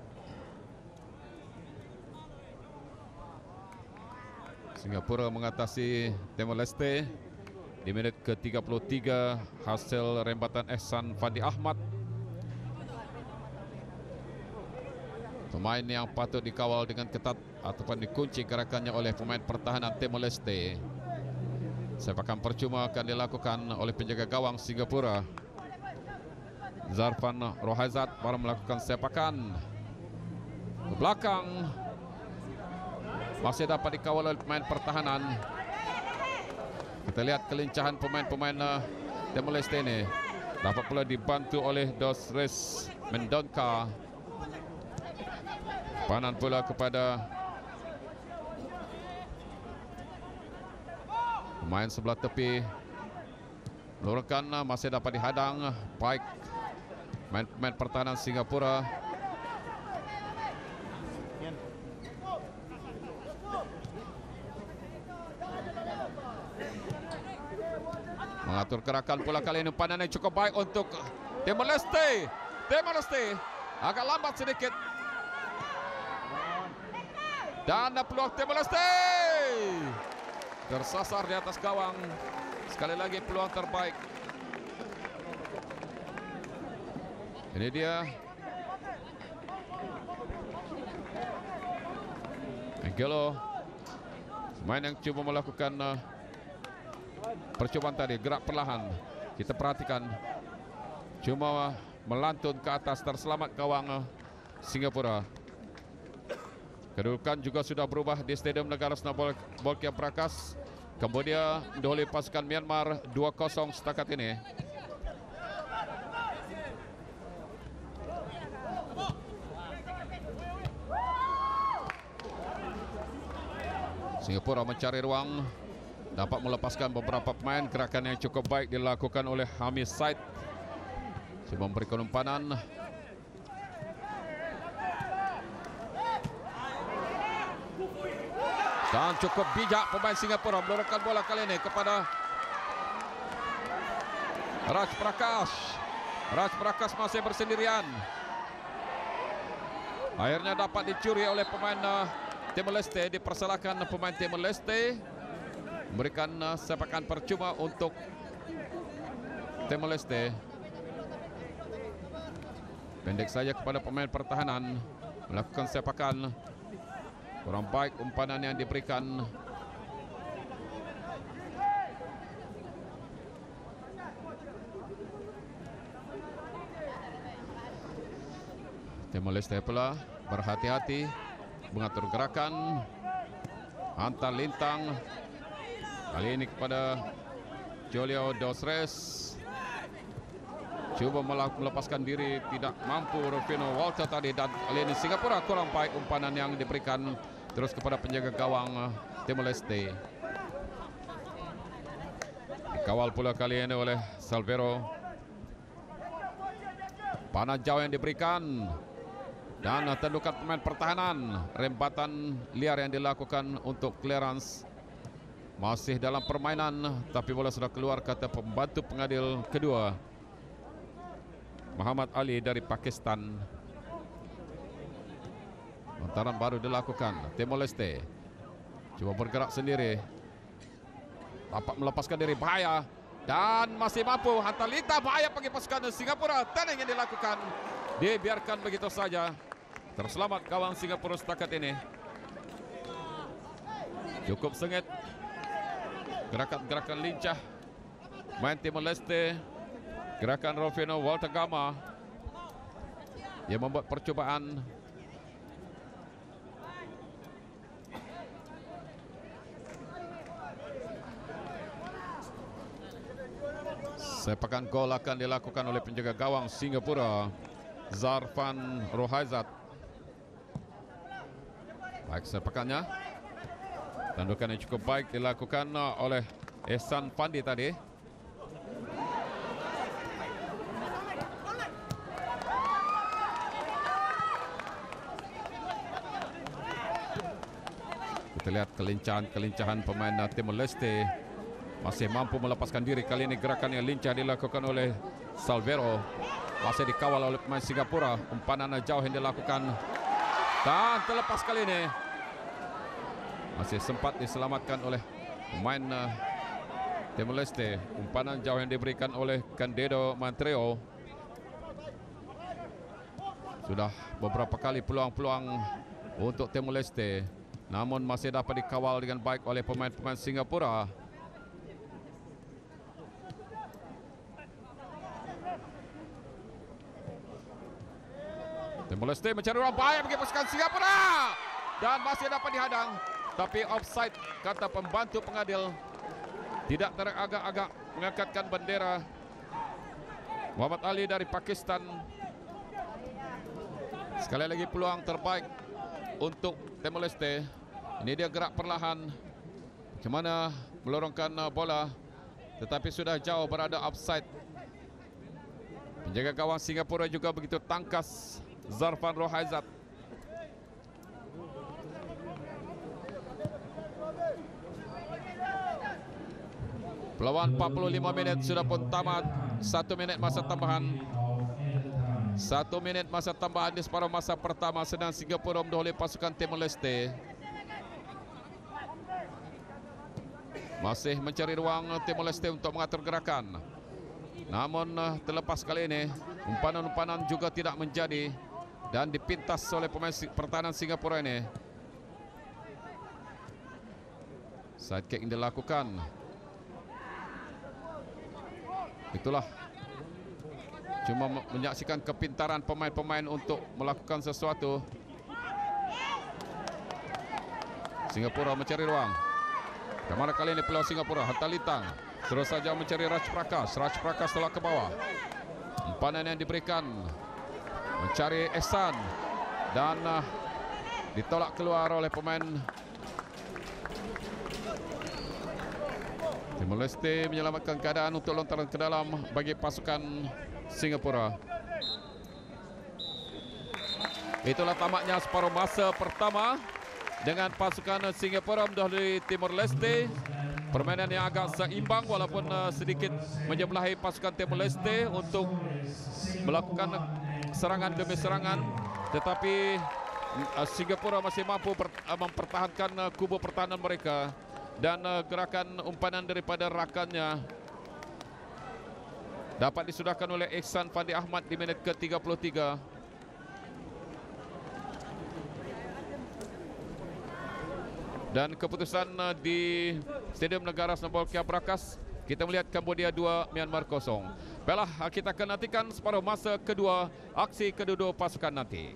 Singapura mengatasi Timor Leste di menit ke tiga puluh tiga hasil rembatan Ehsan Fandi Ahmad. Pemain yang patut dikawal dengan ketat ataupun dikunci gerakannya oleh pemain pertahanan Timor Leste. Sepakan percuma akan dilakukan oleh penjaga gawang Singapura. Zarfan Rohaizat baru melakukan sepakan ke belakang. Masih dapat dikawal oleh pemain pertahanan. Kita lihat kelincahan pemain-pemain uh, Timor Leste ini. Dapat pula dibantu oleh Dos Reis Mendonca. Panan pula kepada pemain sebelah tepi. Lurakan masih dapat dihadang. Baik pemain-pemain pertahanan Singapura. Mengatur gerakan pula kali ini. Umpanan yang cukup baik untuk Timor Leste. Timor Leste agak lambat sedikit. Dan peluang Timor Leste tersasar di atas gawang. Sekali lagi peluang terbaik. Ini dia Angelo, pemain yang cuba melakukan uh, percobaan tadi. Gerak perlahan. Kita perhatikan. Cuma uh, melantun ke atas, terselamat gawang uh, Singapura. Kedudukan juga sudah berubah di Stadium Negara Senapol Bolkiah Prakas. Kambodia mendahului pasukan Myanmar dua kosong setakat ini. Singapura mencari ruang, dapat melepaskan beberapa pemain. Gerakan yang cukup baik dilakukan oleh Hamis Said. Cuma memberikan umpanan. Dan cukup bijak pemain Singapura meluruskan bola kali ini kepada Raj Prakash. Raj Prakash masih bersendirian. Akhirnya dapat dicuri oleh pemain uh, Timor Leste. Dipersalahkan pemain Timor Leste. Memberikan uh, sepakan percuma untuk Timor Leste. Pendek saja kepada pemain pertahanan, melakukan sepakan. Kurang baik umpanan yang diberikan. Timor Leste pula berhati-hati mengatur gerakan, hantar lintang. Kali ini kepada Julio Dos Reis. Cuba melepaskan diri, tidak mampu Rufino Walter tadi. Dan kali ini Singapura kurang baik umpanan yang diberikan. Terus kepada penjaga gawang Timor Leste. Dikawal pula kali ini oleh Salvero. Panah jauh yang diberikan. Dan tendukan pemain pertahanan. Rembatan liar yang dilakukan untuk clearance. Masih dalam permainan, tapi bola sudah keluar, kata pembantu pengadil kedua, Muhammad Ali dari Pakistan. Lantaran baru dilakukan. Timor Leste cuba bergerak sendiri, dapat melepaskan diri, bahaya, dan masih mampu hantar lintang, bahaya bagi pasukan Singapura. Turning yang dilakukan dibiarkan begitu saja. Terselamat gawang Singapura setakat ini. Cukup sengit gerakan-gerakan lincah main Timor Leste. Gerakan Rufino Walter Gama yang membuat percubaan. Sepakan gol akan dilakukan oleh penjaga gawang Singapura, Zarfan Rohaizat. Baik sepakannya. Tandukan yang cukup baik dilakukan oleh Ehsan Fandi tadi. Kita lihat kelincahan-kelincahan pemain Timor Leste. Masih mampu melepaskan diri. Kali ini gerakan yang lincah dilakukan oleh Salvero. Masih dikawal oleh pemain Singapura. Umpanan jauh yang dilakukan. Dan terlepas kali ini. Masih sempat diselamatkan oleh pemain uh, Timor Leste. Umpanan jauh yang diberikan oleh Candido Mantreo. Sudah beberapa kali peluang-peluang untuk Timor Leste, namun masih dapat dikawal dengan baik oleh pemain-pemain Singapura. Timor Leste mencari ruang bahaya bagi pasukan Singapura. Dan masih dapat dihadang. Tapi offside, kata pembantu pengadil. Tidak teragak-agak mengangkatkan bendera. Muhammad Ali dari Pakistan. Sekali lagi peluang terbaik untuk Timor Leste. Ini dia gerak perlahan. Bagaimana melorongkan bola. Tetapi sudah jauh berada offside. Penjaga gawang Singapura juga begitu tangkas, Zarfan Rohaizat. Perlawan empat puluh lima minit sudah pun tamat. Satu minit masa tambahan. Satu minit masa tambahan di separuh masa pertama. Sedang Singapura mendahului pasukan Timor Leste. Masih mencari ruang Timor Leste untuk mengatur gerakan. Namun terlepas kali ini, umpanan-umpanan juga tidak menjadi. Dan dipintas oleh pemain pertahanan Singapura ini. Side kick yang dilakukan. Itulah, cuma menyaksikan kepintaran pemain-pemain untuk melakukan sesuatu. Singapura mencari ruang. Kemana kali ini peluang Singapura? Hantar lintang. Terus saja mencari Raj Prakas. Raj Prakas tolak ke bawah. Umpanan yang diberikan. Mencari Ehsan. Dan uh, ditolak keluar oleh pemain Timor Leste. Menyelamatkan keadaan untuk lontaran ke dalam bagi pasukan Singapura. Itulah tamatnya separuh masa pertama dengan pasukan Singapura mendahului Timor Leste. Permainan yang agak seimbang walaupun uh, sedikit menjebelahi pasukan Timor Leste untuk melakukan serangan demi serangan. Tetapi uh, Singapura masih mampu per, uh, mempertahankan uh, kubu pertahanan mereka. Dan uh, gerakan umpanan daripada rakannya dapat disudahkan oleh Ihsan Fandi Ahmad di minit ke tiga puluh tiga. Dan keputusan di Stadium Negara Snowball Kia Brakas, kita melihat Kambodia dua, Myanmar kosong. Baiklah, kita akan nantikan separuh masa kedua aksi kedua-dua pasukan nanti.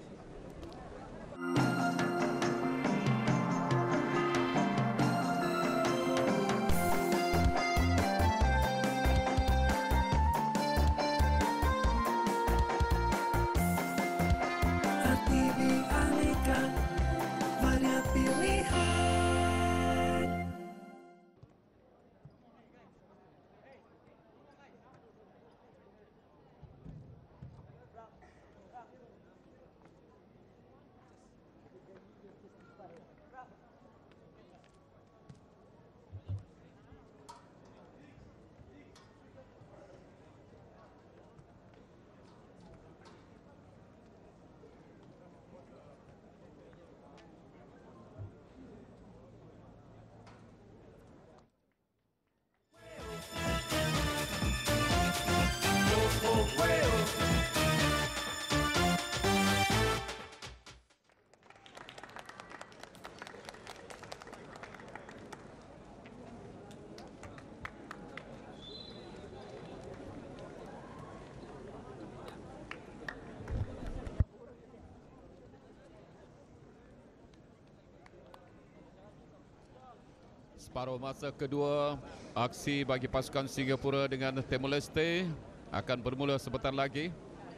Separuh masa kedua aksi bagi pasukan Singapura dengan Timor Leste akan bermula sebentar lagi.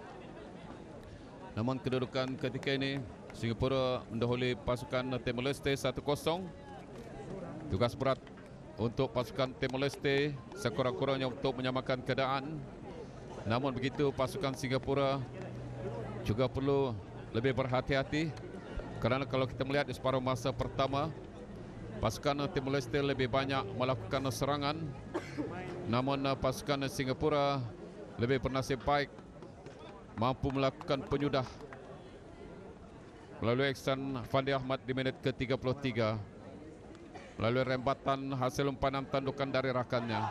Namun kedudukan ketika ini Singapura mendahului pasukan Timor Leste satu kosong. Tugas berat untuk pasukan Timor Leste sekurang-kurangnya untuk menyamakan keadaan. Namun begitu, pasukan Singapura juga perlu lebih berhati-hati, kerana kalau kita melihat di separuh masa pertama, pasukan Timor Leste lebih banyak melakukan serangan, namun pasukan Singapura lebih bernasib baik mampu melakukan penyudah melalui Ihsan Fandi Ahmad di minit ke tiga puluh tiga melalui rembatan hasil umpanan tandukan dari rakannya.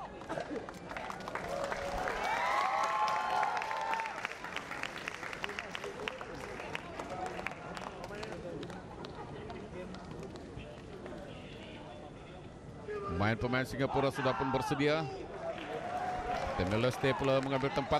Pemain-pemain Singapura sudah pun bersedia. Timor Leste pula mengambil tempat.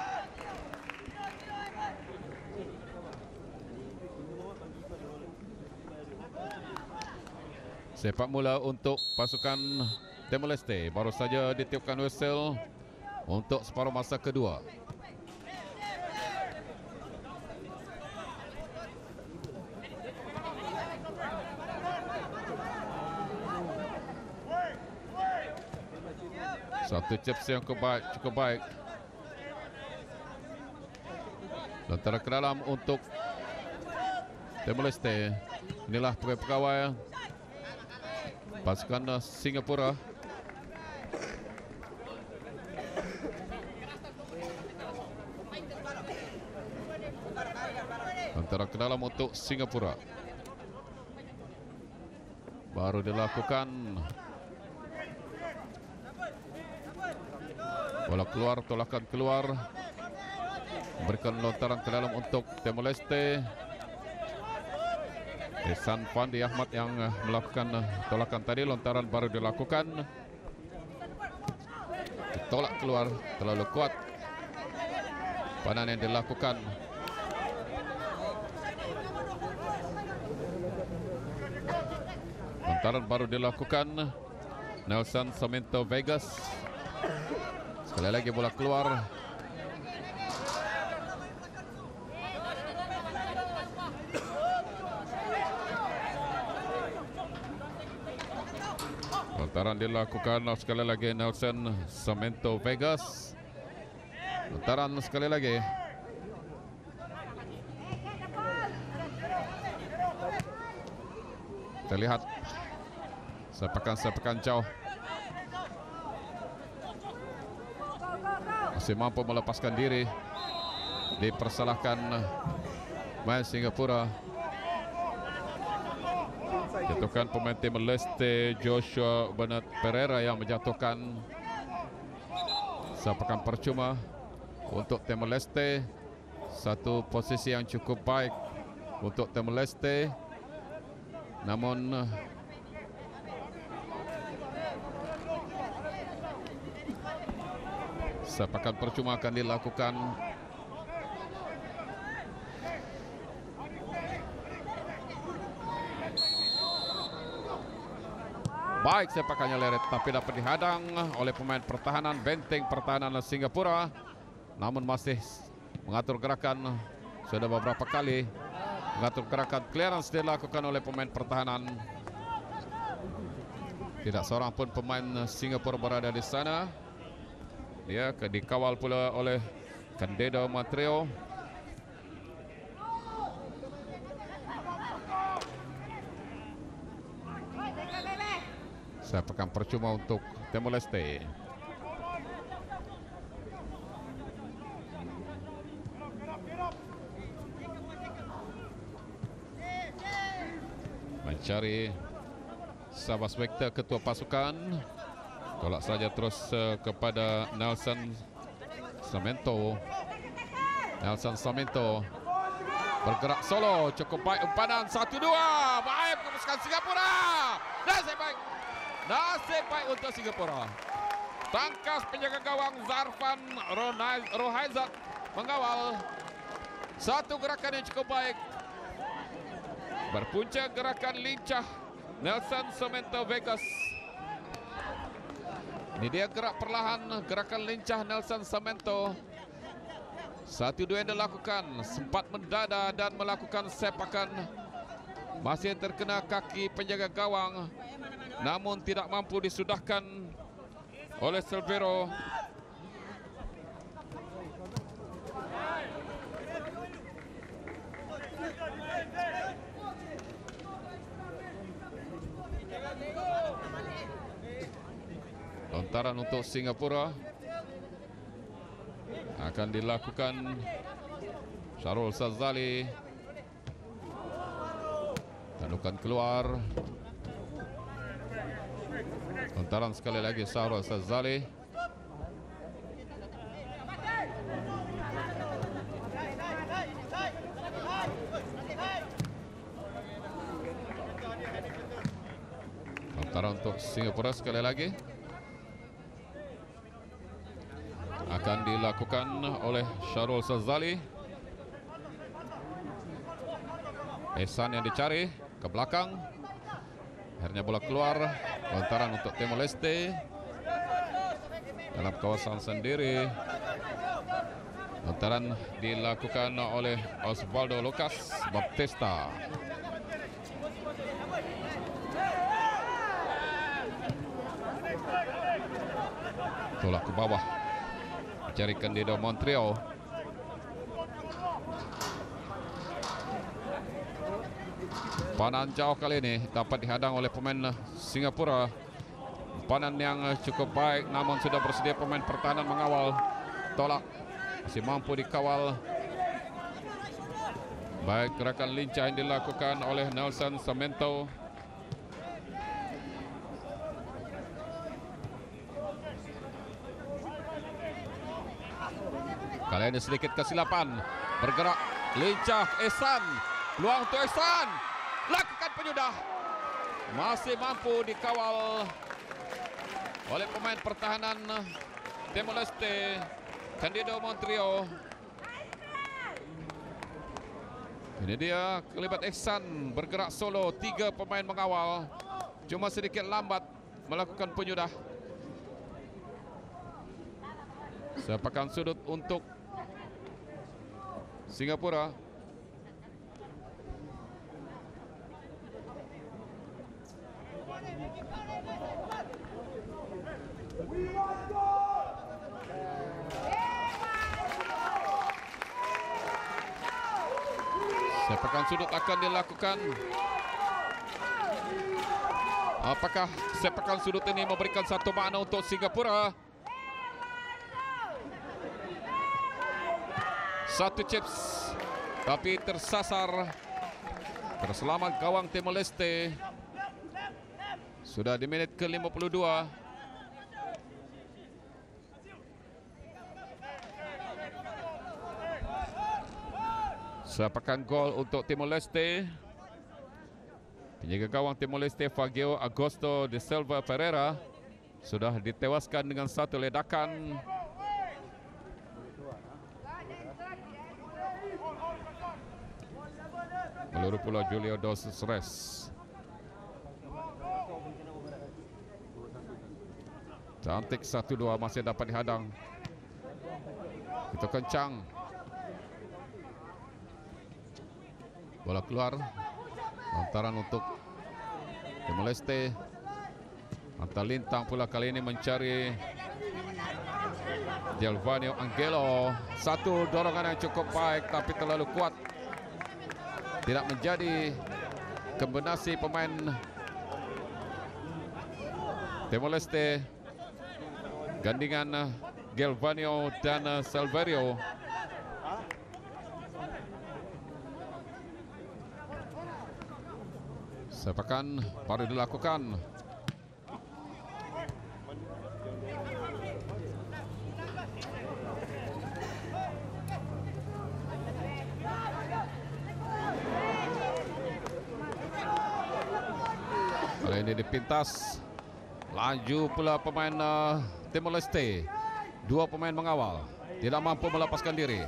Sepak mula untuk pasukan Timor Leste. Baru saja ditiupkan whistle untuk separuh masa kedua. Satu chips yang cukup baik, cukup baik. Lontaran ke dalam untuk Timor Leste. Inilah pegawai-pegawai pasukan Singapura. Lontaran ke dalam untuk Singapura. Baru dilakukan. Bola keluar, tolakan keluar. Berikan lontaran ke dalam untuk Timor Leste. Ihsan Fandi Ahmad yang melakukan tolakan tadi. Lontaran baru dilakukan. Ditolak keluar, terlalu kuat panan yang dilakukan. Lontaran baru dilakukan. Nelson Samento Vegas. Sekali lagi bola keluar. Lontaran dilakukan sekali lagi Nelson Samento Vegas. Lontaran sekali lagi. Kita lihat sepakan-sepakan jauh. Masih mampu melepaskan diri. Dipersalahkan main Singapura. Jatuhkan pemain Timor Leste Joshua Bernard Pereira yang menjatuhkan sepakan percuma untuk Timor Leste. Satu posisi yang cukup baik untuk Timor Leste, namun sepakan percuma akan dilakukan. Baik, sepakannya leret tapi dapat dihadang oleh pemain pertahanan, benteng pertahanan Singapura. Namun masih mengatur gerakan, sudah beberapa kali mengatur gerakan. Clearance dilakukan oleh pemain pertahanan. Tidak seorang pun pemain Singapura berada di sana. Dia dikawal pula oleh Candido Montreo. Sepakan percuma untuk Timor Leste. Mencari Sabas Vector, ketua pasukan. Tolak saja terus uh, kepada Nelson Samento. Nelson Samento bergerak solo, cukup baik umpanan. Satu dua, baik pasukan Singapura. Nasib baik, nasib baik untuk Singapura. Tangkas penjaga gawang Zarfan Rohaizat mengawal. Satu gerakan yang cukup baik. Berpunca gerakan lincah Nelson Samento Vegas. Ini dia gerak perlahan, gerakan lincah Nelson Samento. Satu dua yang dilakukan, sempat mendada dan melakukan sepakan. Masih terkena kaki penjaga gawang, namun tidak mampu disudahkan oleh Silvero. Lontaran untuk Singapura akan dilakukan. Syarul Sazali tandukan keluar. Lontaran sekali lagi Syarul Sazali. Lontaran untuk Singapura sekali lagi. Akan dilakukan oleh Syarul Sazali. Ehsan yang dicari ke belakang. Akhirnya bola keluar. Lontaran untuk Timor Leste dalam kawasan sendiri. Lontaran dilakukan oleh Osvaldo Lucas Baptista. Tolak ke bawah. Cari Candido Montreo. Panan jauh kali ini dapat dihadang oleh pemain Singapura. Panan yang cukup baik, namun sudah bersedia pemain pertahanan mengawal. Tolak, masih mampu dikawal. Baik, gerakan lincah yang dilakukan oleh Nelson Samento. Kali ini sedikit kesilapan. Bergerak lincah Ehsan. Peluang untuk Ehsan. Lakukan penyudah. Masih mampu dikawal oleh pemain pertahanan Timor Leste, Candido Montreo. Ini dia kelibat Ehsan. Bergerak solo. Tiga pemain mengawal. Cuma sedikit lambat melakukan penyudah. Sepakan sudut untuk Singapura. Sepakan sudut akan dilakukan. Apakah sepakan sudut ini memberikan satu makna untuk Singapura? Satu chips, tapi tersasar. Terselamat gawang Timor Leste. Sudah di menit ke lima puluh dua. Sepakan gol untuk Timor Leste. Penjaga gawang Timor Leste Fagio Agosto de Silva Pereira sudah ditewaskan dengan satu ledakan. Peluru pula Julio dos Res. Cantik satu dua, masih dapat dihadang. Itu kencang. Bola keluar. Lantaran untuk Timor Leste. Antar lintang pula kali ini mencari Gelvanio Angelo. Satu dorongan yang cukup baik tapi terlalu kuat. Tidak menjadi kombinasi pemain Timor Leste. Gandingan Gelvanio dan Silverio. Sepakan baru dilakukan. Kali ini dipintas. Laju pula pemain uh, Timor Leste. Dua pemain mengawal. Tidak mampu melepaskan diri.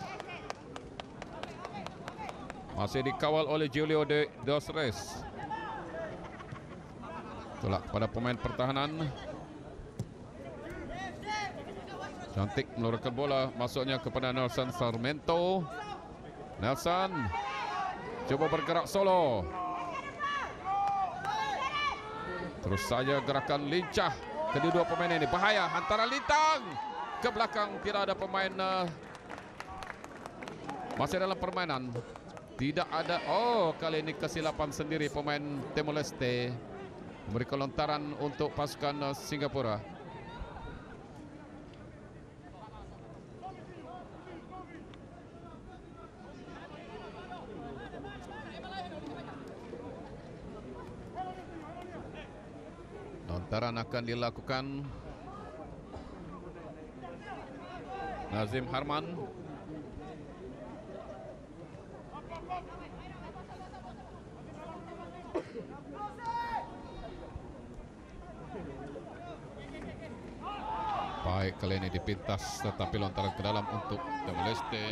Masih dikawal oleh Julio de dos Res. Tolak kepada pemain pertahanan. Cantik meluruskan bola. Masuknya kepada Nelson Sarmiento. Nelson coba bergerak solo. Terus saja gerakan lincah kedua pemain ini. Bahaya, hantaran lintang ke belakang. Tidak ada pemain uh, masih dalam permainan. Tidak ada. Oh, kali ini kesilapan sendiri pemain Timor Leste. Memberi kelontaran untuk pasukan uh, Singapura. Lontaran akan dilakukan Nazim Harman. Baik, kali ini dipintas tetapi lontaran ke dalam untuk Timor Leste.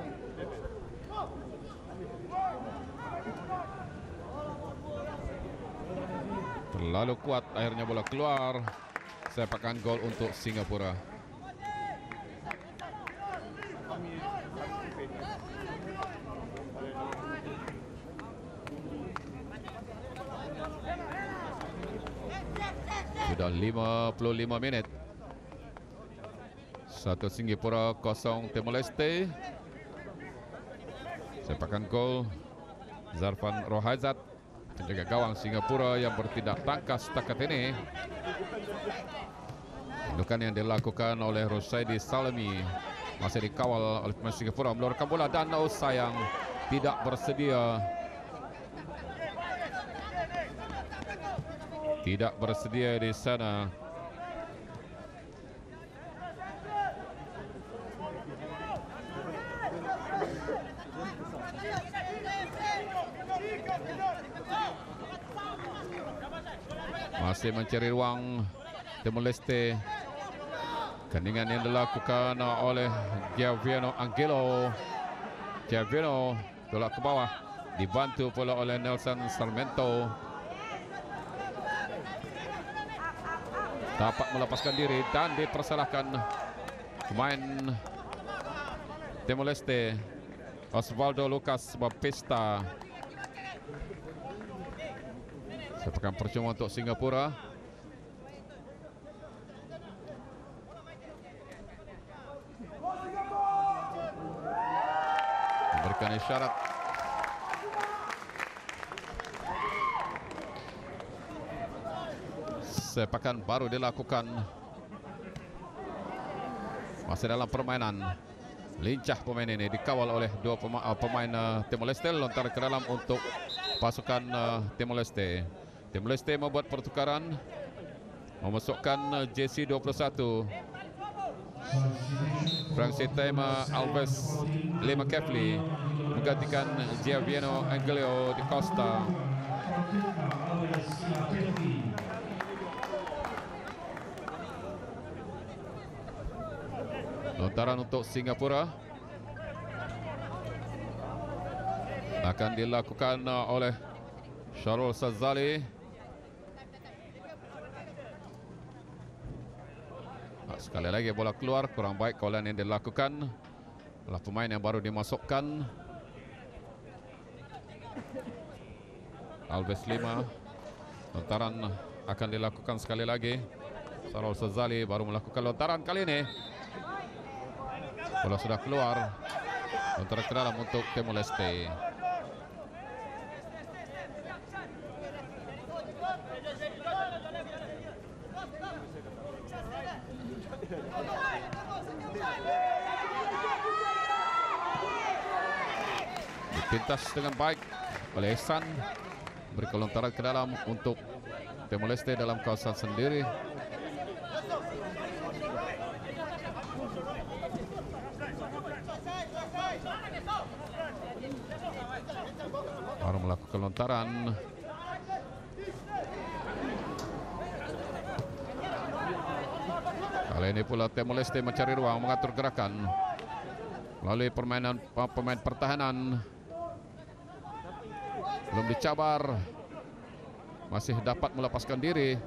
Terlalu kuat, akhirnya bola keluar. Sepakan gol untuk Singapura. Sudah lima puluh lima minit. Satu Singapura, kosong Timor Leste. Sepakan gol Zarfan Rohazat, penjaga gawang Singapura yang bertindak tangkas setakat ini. Tindakan yang dilakukan oleh Rosaidi Salami masih dikawal oleh pemain Singapura. Meluruskan bola dan oh sayang, tidak bersedia. Tidak bersedia di sana. Masih mencari ruang Timor Leste. Gandingan yang dilakukan oleh Gelvanio Angelo. Gelvanio tolak ke bawah, dibantu pula oleh Nelson Sarmiento. Dapat melepaskan diri dan dipersalahkan pemain Timor Leste Osvaldo Lucas Baptista. Sepakan percuma untuk Singapura. Memberikan isyarat. Sepakan baru dilakukan. Masih dalam permainan. Lincah pemain ini dikawal oleh dua pemain, uh, pemain uh, Timor Leste. Lontar ke dalam untuk pasukan uh, Timor Leste. Timor Leste membuat pertukaran. Memasukkan uh, J C dua puluh satu. Francis Tema Alves Lima Kefli menggantikan Giaviano Angelio di Costa. Lontaran untuk Singapura akan dilakukan oleh Syarul Sazali. Sekali lagi bola keluar, kurang baik kawalan yang dilakukan oleh pemain yang baru dimasukkan. Alves lima. Lontaran akan dilakukan sekali lagi. Syarul Sazali baru melakukan lontaran kali ini. Bola sudah keluar. Lontaran ke dalam untuk Timor Leste. Dipintas dengan baik oleh Ihsan. Beri lontaran ke dalam untuk Timor Leste dalam kawasan sendiri. Baru melakukan lontaran. Kali ini pula Timor Leste mencari ruang mengatur gerakan melalui permainan pemain pertahanan. Belum dicabar, masih dapat melepaskan diri.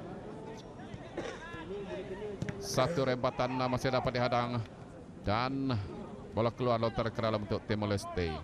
Satu rembatan masih dapat dihadang dan bola keluar lontaran ke dalam untuk Timor Leste.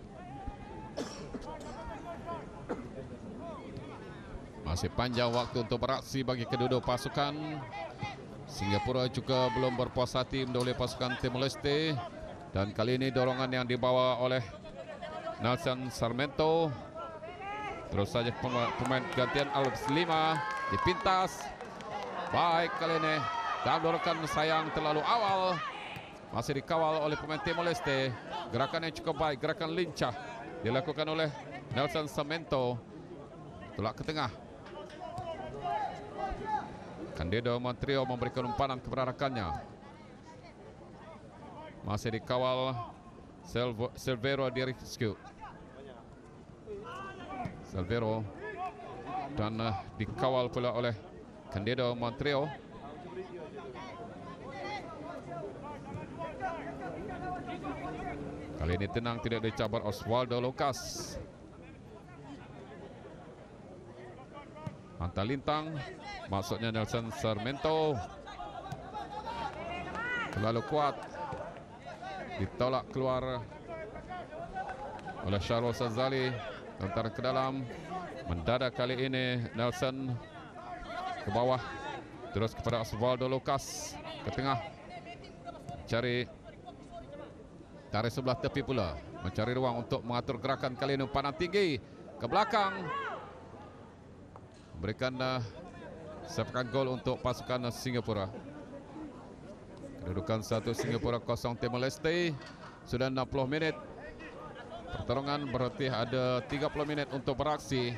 Masih panjang waktu untuk beraksi bagi kedua pasukan. Singapura juga belum berpuas hati mendahului pasukan Timor Leste. Dan kali ini dorongan yang dibawa oleh Nelson Sarmiento. Terus saja pemain gantian Alves lima dipintas. Baik kali ini. Dan dorongan sayang terlalu awal. Masih dikawal oleh pemain Timor Leste. Gerakan yang cukup baik, gerakan lincah dilakukan oleh Nelson Sarmiento. Tolak ke tengah. Candido Montreal memberikan umpan kepada rakannya. Masih dikawal Silvero di rescue. Silvero dan uh, dikawal pula oleh Candido Montreal. Kali ini tenang, tidak dicabar Osvaldo Lucas. Hantar lintang, maksudnya Nelson Sarmiento. Terlalu kuat. Ditolak keluar oleh Syarul Sazali. Lontaran ke dalam. Mendadak kali ini Nelson ke bawah. Terus kepada Osvaldo Lucas. Ke tengah. Cari. Tarik sebelah tepi pula. Mencari ruang untuk mengatur gerakan. Kali ini umpan tinggi. Ke belakang. Berikan uh, sepakan gol untuk pasukan Singapura. Kedudukan satu Singapura kosong Timor Leste. Sudah enam puluh minit. Pertarungan berarti ada tiga puluh minit untuk beraksi.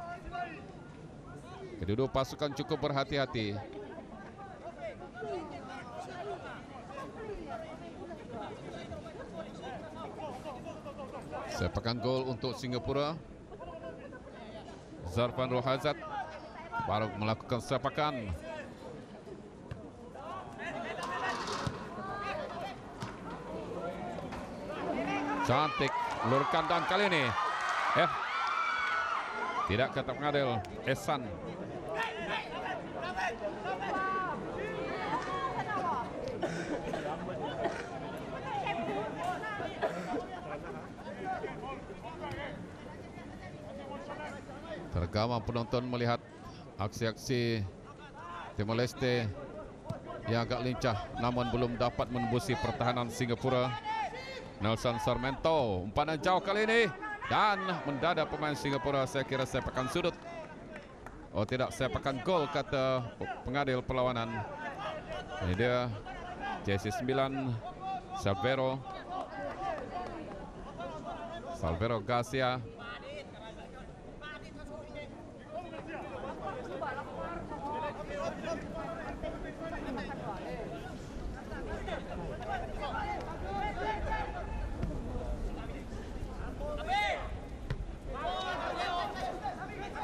Kedua pasukan cukup berhati-hati. Sepakan gol untuk Singapura. Zarfan Rohazat baru melakukan sepakan. Cantik meluruskan dan kali ini eh tidak kata pengadil Ihsan. Tergama penonton melihat aksi-aksi Timor Leste yang agak lincah namun belum dapat menembusi pertahanan Singapura. Nelson Sarmiento umpanan jauh kali ini dan mendadak pemain Singapura. Saya kira sepakan sudut. Oh tidak, sepakan gol kata pengadil perlawanan. Ini dia jersey sembilan Salvero Salvero Garcia.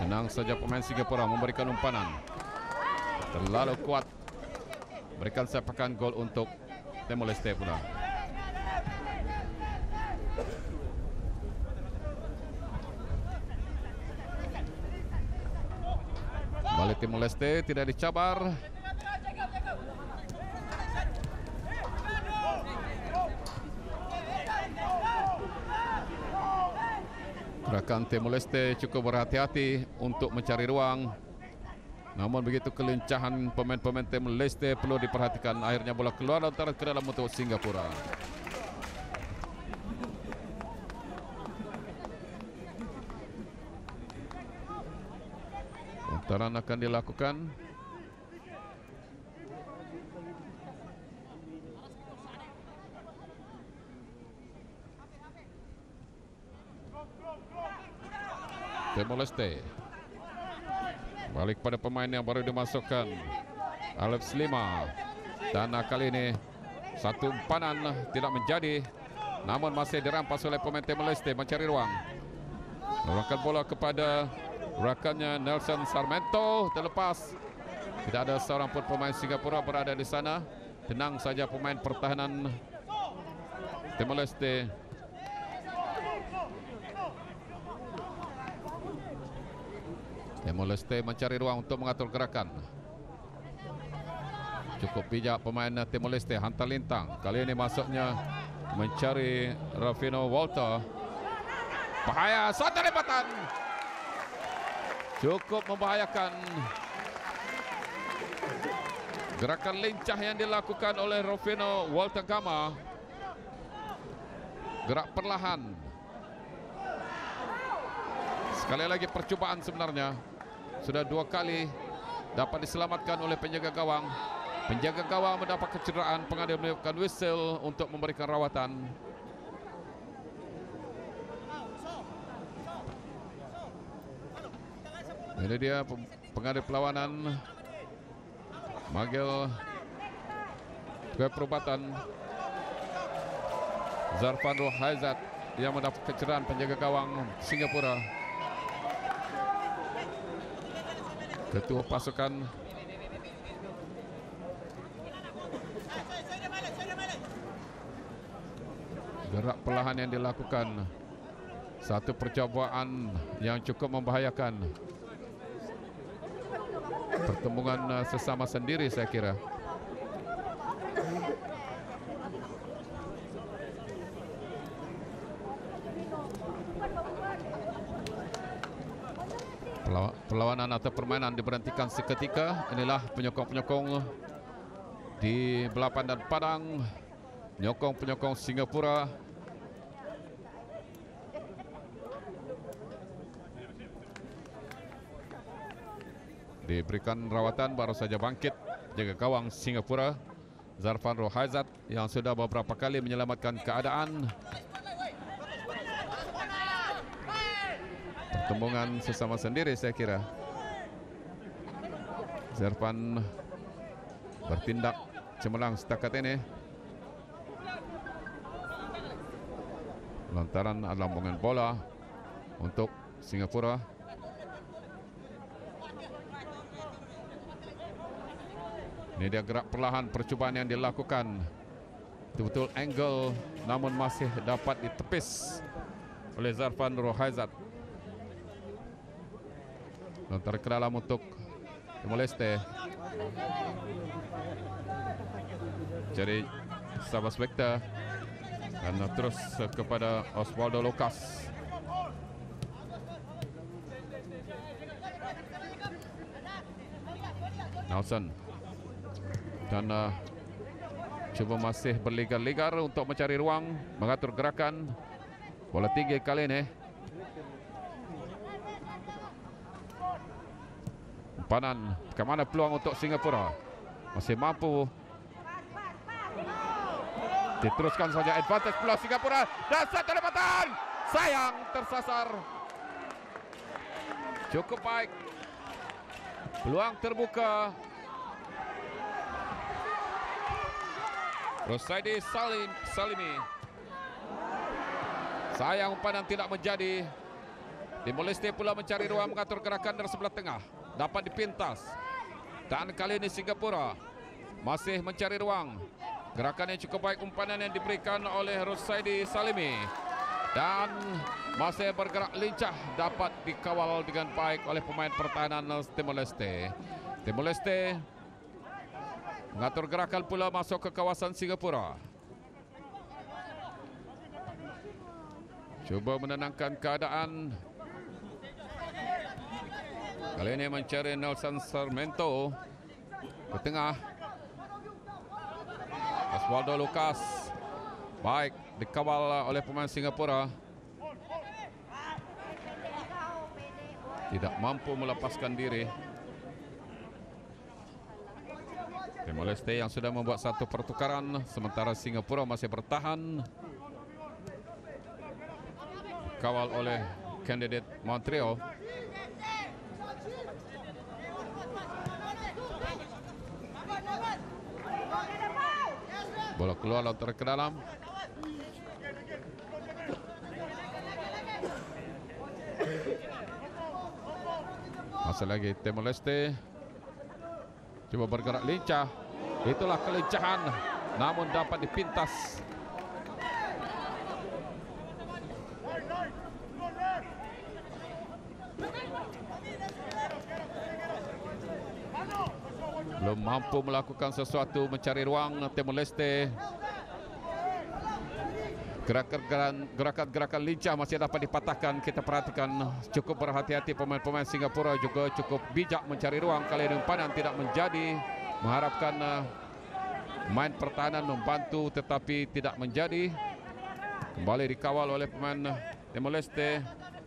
Tenang saja pemain Singapura memberikan umpanan. Terlalu kuat. Berikan sepakan gol untuk Timor Leste pula. Balik Timor Leste tidak dicabar. Gerakan Timor Leste cukup berhati-hati untuk mencari ruang. Namun begitu kelincahan pemain-pemain Timor Leste perlu diperhatikan. Akhirnya bola keluar antara ke dalam untuk Singapura. Putaran akan dilakukan. Timor Leste balik pada pemain yang baru dimasukkan, Alex Lima. Dan kali ini satu umpanan tidak menjadi, namun masih dirampas oleh pemain Timor Leste mencari ruang. Melakukan bola kepada rakannya Nelson Sarmento, terlepas. Tidak ada seorang pun pemain Singapura berada di sana. Tenang saja pemain pertahanan Timor Leste. Timor Leste mencari ruang untuk mengatur gerakan. Cukup bijak pemain Timor Leste, hantar lintang. Kali ini masuknya mencari Rafino Walter. Bahaya, satu lempatan. Cukup membahayakan. Gerakan lincah yang dilakukan oleh Rafino Walter Gama. Gerak perlahan. Sekali lagi percubaan sebenarnya. Sudah dua kali dapat diselamatkan oleh penjaga gawang. Penjaga gawang mendapat kecederaan, pengadil meniupkan whistle untuk memberikan rawatan. Ini dia pengadil perlawanan, manggil ke perubatan Zarfan Rohaizat yang mendapat kecederaan penjaga gawang Singapura. Ketua pasukan gerak perlahan yang dilakukan. Satu percobaan yang cukup membahayakan. Pertemuan sesama sendiri saya kira. Perlawanan atau permainan diberhentikan seketika. Inilah penyokong-penyokong di Belapan dan Padang, penyokong-penyokong Singapura. Diberikan rawatan, baru saja bangkit jaga gawang Singapura Zarfan Rohaizat yang sudah beberapa kali menyelamatkan keadaan. Pertembungan sesama sendiri saya kira. Zarfan bertindak cemerlang setakat ini. Lantaran adalah lambungan bola untuk Singapura. Ini dia gerak perlahan, percubaan yang dilakukan. Betul-betul angle, namun masih dapat ditepis oleh Zarfan Rohaizat. Lontar ke dalam untuk Timor Leste. Jadi Sabas Vector dan terus kepada Osvaldo Lucas. Nelson dan uh, cuba masih berligar-ligar untuk mencari ruang, mengatur gerakan. Bola tinggi kali ini. Umpanan, ke mana peluang untuk Singapura? Masih mampu. Diteruskan saja, advantage peluang Singapura. Dan satu lempatan. Sayang, tersasar. Cukup baik. Peluang terbuka. Rosaidi Salim, Salimi. Sayang umpanan tidak menjadi. Timor Leste pula mencari ruang mengatur gerakan dari sebelah tengah. Dapat dipintas. Dan kali ini Singapura masih mencari ruang. Gerakan yang cukup baik, umpanan yang diberikan oleh Rosaidi Salimi. Dan masih bergerak lincah, dapat dikawal dengan baik oleh pemain pertahanan Timor Leste. Timor Leste mengatur gerakan pula masuk ke kawasan Singapura. Cuba menenangkan keadaan. Kali ini mencari Nelson Sarmiento ke tengah. Osvaldo Lucas baik dikawal oleh pemain Singapura. Tidak mampu melepaskan diri. Timor Leste yang sudah membuat satu pertukaran, sementara Singapura masih bertahan. Kawal oleh kandidat Montreal. Bola keluar lontar ke dalam. Masih lagi Timor Leste. Coba bergerak lincah. Itulah kelincahan, namun dapat dipintas. Belum mampu melakukan sesuatu mencari ruang Timor Leste. Gerakan-gerakan lincah masih dapat dipatahkan. Kita perhatikan, cukup berhati-hati pemain-pemain Singapura, juga cukup bijak mencari ruang. Kali ini umpanan tidak menjadi. Mengharapkan uh, main pertahanan membantu, tetapi tidak menjadi. Kembali dikawal oleh pemain Timor Leste.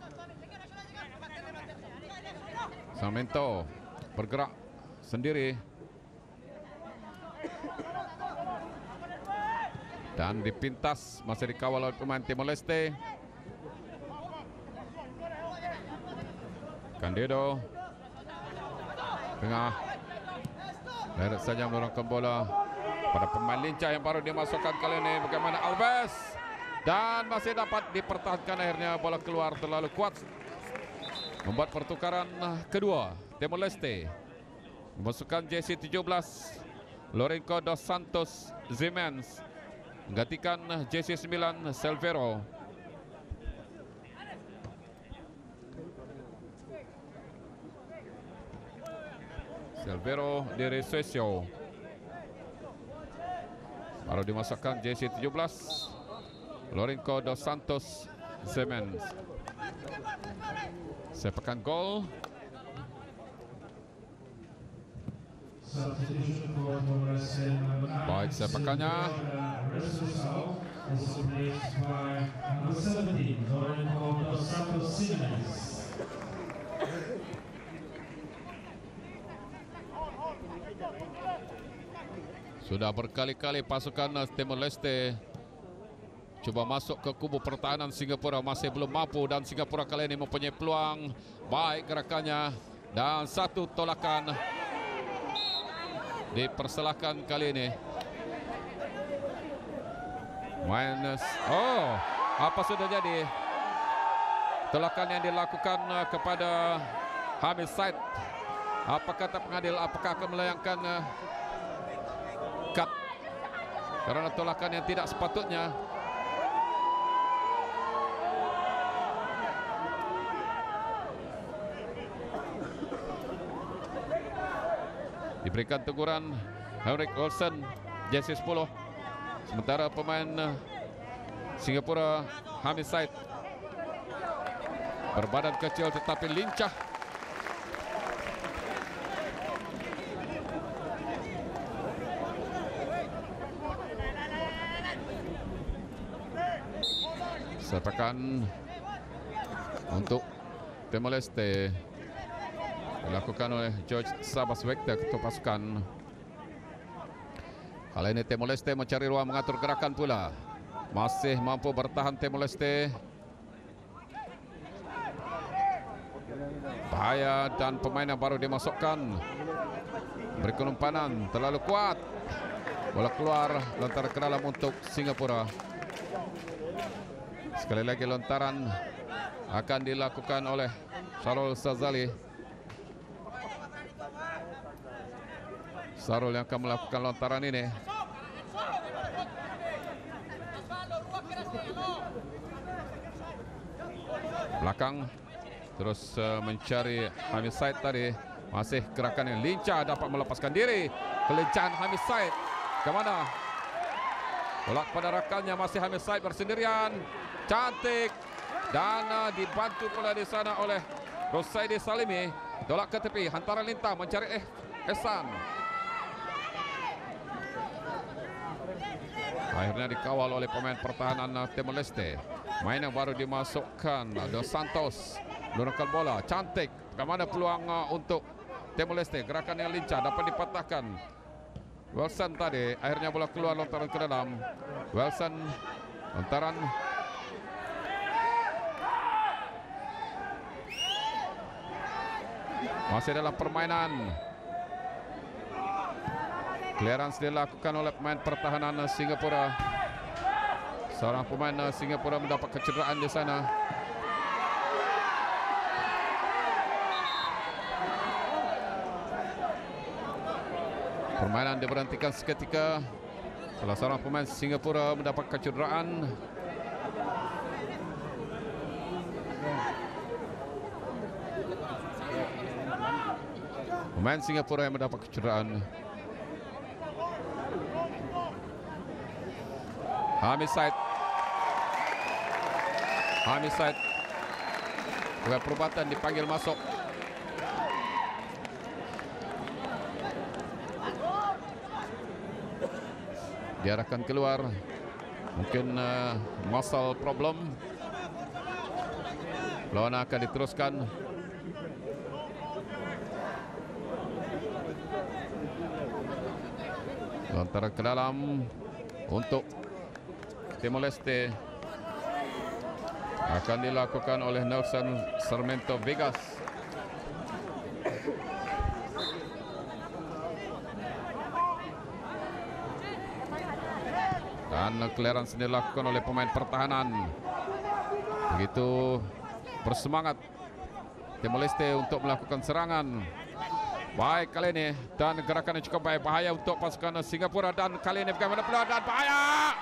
Sarmiento bergerak sendiri. Dan dipintas, masih dikawal oleh pemain Timor Leste. Candido tengah, direct saja mendorongkan bola pada pemain lincah yang baru dimasukkan kali ini. Bagaimana Alves, dan masih dapat dipertahankan. Akhirnya bola keluar terlalu kuat, membuat pertukaran kedua. Timor Leste memasukkan jersey tujuh belas Lourenco dos Santos Zimenez, menggantikan jersey sembilan Silvero. Silvero de Resuecio baru dimasukkan jersey tujuh belas Lourenco dos Santos Zimenez. Sepakan gol. Baik sepakannya. Sudah berkali-kali pasukan Timor Leste coba masuk ke kubu pertahanan Singapura, masih belum mampu, dan Singapura kali ini mempunyai peluang. Baik gerakannya, dan satu tolakan dipersalahkan kali ini. Minus. Oh, apa sudah jadi? Tolakan yang dilakukan kepada Hamid Said. Apa kata pengadil? Apakah akan melayangkan uh, cut karena tolakan yang tidak sepatutnya? Diberikan teguran Henrik Olsen, jersey sepuluh. Sementara pemain Singapura Hamid Said berbadan kecil tetapi lincah. Sepakan untuk Timor Leste dilakukan oleh George Sabaswekta, ketua pasukan. Kali ini Timor Leste mencari ruang mengatur gerakan pula. Masih mampu bertahan Timor Leste. Bahaya, dan pemain yang baru dimasukkan. Berikan umpanan terlalu kuat. Bola keluar, lontar ke dalam untuk Singapura. Sekali lagi lontaran akan dilakukan oleh Syarul Sazali. Syarul yang akan melakukan lontaran ini. Belakang terus uh, mencari Hamis Said tadi. Masih gerakan yang lincah, dapat melepaskan diri. Kelincahan Hamis Said ke mana? Tolak pada rakannya, masih Hamis Said bersendirian. Cantik dan uh, dibantu pula di sana oleh Rosaidi Salimi. Tolak ke tepi, hantaran lintang mencari eh Ehsan. Akhirnya dikawal oleh pemain pertahanan uh, Timor Leste. Main yang baru dimasukkan uh, Dos Santos menurunkan bola. Cantik. Bagaimana peluang uh, untuk Timor Leste? Gerakan yang lincah dapat dipatahkan. Wilson tadi akhirnya bola keluar, lontaran ke dalam. Wilson lontaran. Masih dalam permainan. Clearance dilakukan oleh pemain pertahanan Singapura. Seorang pemain Singapura mendapat kecederaan di sana. Permainan diberhentikan seketika setelah seorang pemain Singapura mendapat kecederaan. Pemain Singapura yang mendapat kecederaan. Hamis Said. Hamis Said. Pemain perubatan dipanggil masuk. Diarahkan keluar. Mungkin uh, muscle problem. Lawan akan diteruskan. Lontaran ke dalam untuk Timor Leste akan dilakukan oleh Nelson Sarmiento Vegas. Dan clearance dilakukan oleh pemain pertahanan. Begitu bersemangat Timor Leste untuk melakukan serangan. Baik kali ini, dan gerakan yang cukup baik. Bahaya untuk pasukan Singapura, dan kali ini bagaimana peluang, dan bahaya.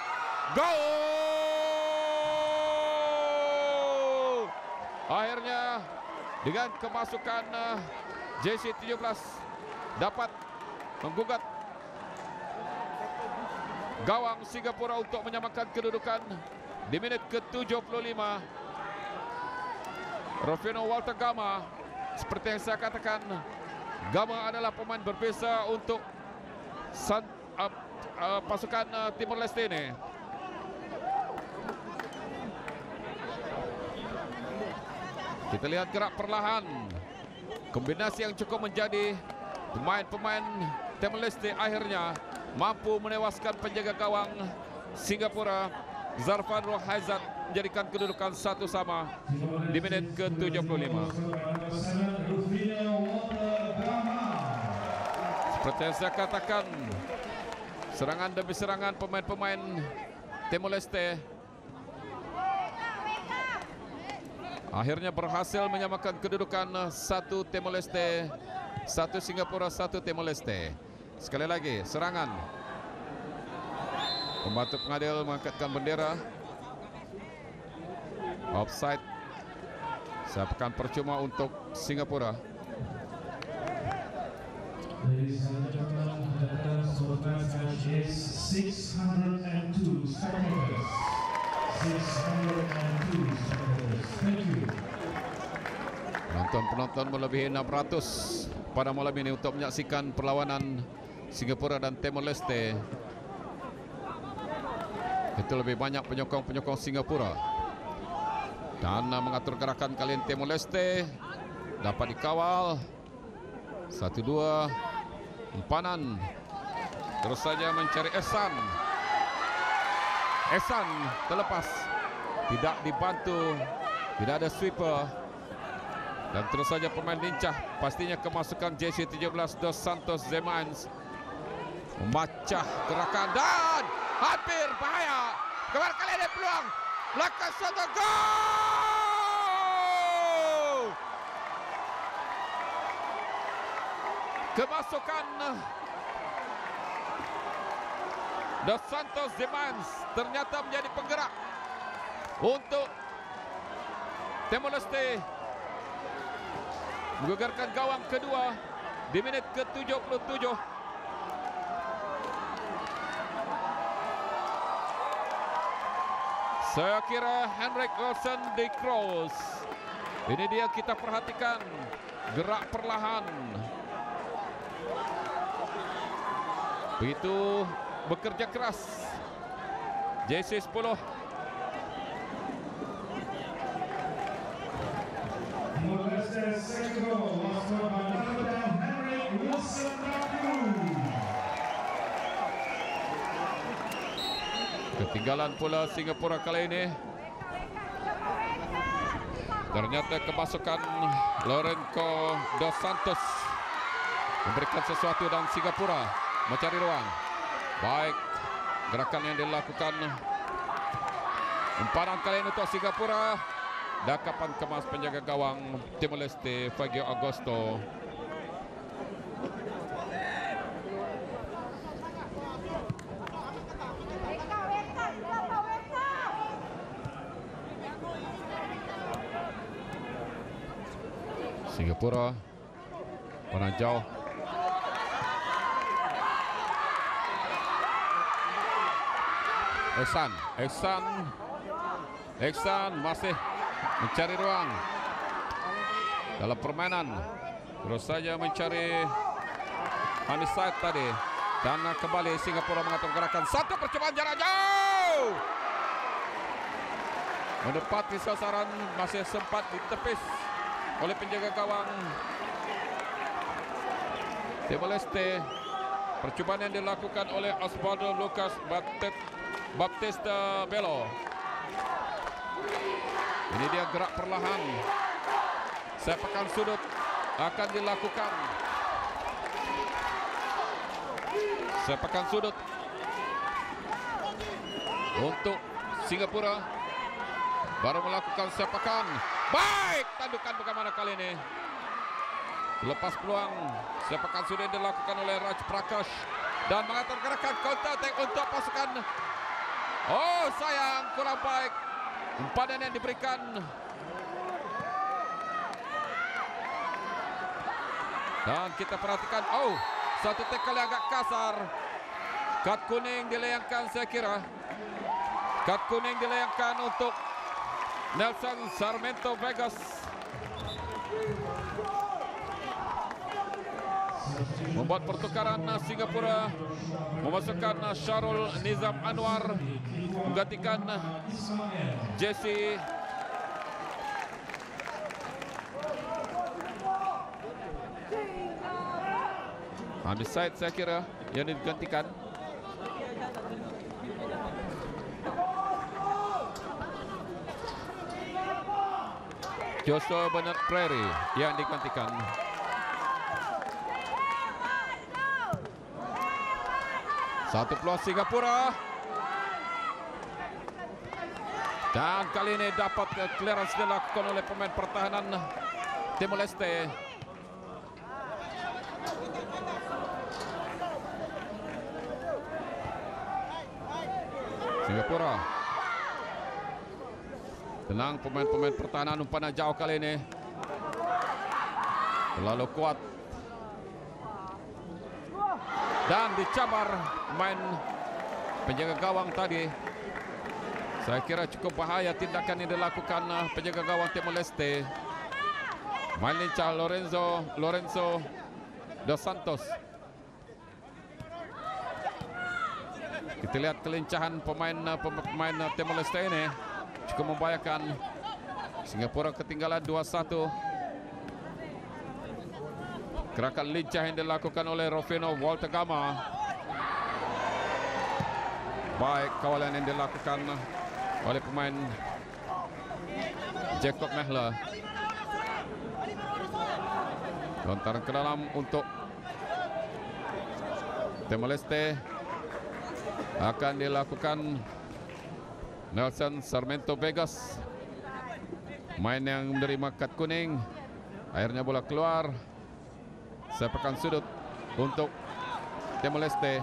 Gol! Akhirnya dengan kemasukan uh, J C tujuh belas dapat menggugat gawang Singapura untuk menyamakan kedudukan di menit ke tujuh puluh lima. Rufino Walter Gama, seperti yang saya katakan, Gama adalah pemain berbeza untuk san, uh, uh, pasukan uh, Timor Leste ini. Kita lihat gerak perlahan, kombinasi yang cukup menjadi pemain-pemain Timor Leste akhirnya mampu menewaskan penjaga gawang Singapura, Zarfan Rohaizat, menjadikan kedudukan satu sama di menit ke tujuh puluh lima. Seperti yang saya katakan, serangan demi serangan pemain-pemain Timor Leste akhirnya berhasil menyamakan kedudukan satu Timor Leste, satu Singapura, satu Timor Leste. Sekali lagi serangan. Pembantu pengadil mengangkatkan bendera. Offside. Seakan percuma untuk Singapura. Ladies and gentlemen, the attendance for the match is six hundred two spectators. six hundred two spectators. Thank you. Penonton-penonton melebihi enam ratus pada malam ini untuk menyaksikan perlawanan Singapura dan Timor Leste. Itu lebih banyak penyokong-penyokong Singapura. Dan mengatur gerakan kali ini Timor Leste dapat dikawal. Satu dua, empanan. Terus saja mencari Ehsan. Ehsan terlepas, tidak dibantu, tidak ada sweeper. Dan terus saja pemain lincah, pastinya kemasukan J C tujuh belas Dos Santos Zemans memacah gerakan dan hampir bahaya. Kembali kali ini peluang, belakang satu, gol! Kemasukan Dos Santos Demands ternyata menjadi penggerak untuk Timor Leste menggegarkan gawang kedua di minit ke tujuh puluh tujuh. Saya kira Henrik Olsen di cross. Ini dia kita perhatikan gerak perlahan. Begitu bekerja keras. J C sepuluh. Ketinggalan pula Singapura kali ini. Ternyata kemasukan Lorenzo Dos Santos memberikan sesuatu dan Singapura mencari ruang. Baik gerakan yang dilakukan. Umpanan kali ini untuk Singapura. Dakapan kemas penjaga gawang Timor Leste Fagio Agosto. Singapura panah jauh. Ehsan, Ehsan, Ehsan masih mencari ruang dalam permainan. Terus saja mencari Haniside tadi. Dan kembali Singapura mengatur gerakan. Satu percobaan jarak jauh. Menepati sasaran, masih sempat ditepis oleh penjaga gawang Timor Leste. Percobaan yang dilakukan oleh Osvaldo Lucas Baptista Belo. Ini dia gerak perlahan. Sepakan sudut akan dilakukan. Sepakan sudut untuk Singapura. Baru melakukan sepakan. Baik, tandukan bagaimana kali ini. Lepas peluang. Sepakan sudah dilakukan oleh Raj Prakash. Dan mengatur gerakan counter attack untuk pasukan. Oh sayang, kurang baik umpanan yang diberikan. Dan kita perhatikan, oh, satu tackle yang agak kasar. Kad kuning dilayangkan saya kira. Kad kuning dilayangkan untuk Nelson Sarmiento Vegas. Membuat pertukaran Singapura, memasukkan Syarul Nizam Anwar menggantikan Jesse Haniside saya kira yang digantikan. Joshua Bernard Prairie yang digantikan. Satu peluang Singapura. Dan kali ini dapat clearance dilakukan oleh pemain pertahanan Timor Leste. Singapura. Tenang pemain-pemain pertahanan, umpan jauh kali ini. Terlalu kuat. Dan dicabar main penjaga gawang tadi. Saya kira cukup bahaya tindakan yang dilakukan penjaga gawang Timor Leste. Main lincah Lorenzo Lorenzo Dos Santos. Kita lihat kelincahan pemain pemain Timor Leste ini cukup membahayakan. Singapura ketinggalan dua satu. Gerakan lincah yang dilakukan oleh Rufino Walter Gama. Baik kawalan yang dilakukan oleh pemain Jacob Mehler. Lontaran ke dalam untuk Timor Leste. Akan dilakukan Nelson Sarmiento Vegas. Main yang menerima kad kuning. Akhirnya bola keluar. Sepakan sudut untuk Timor Leste.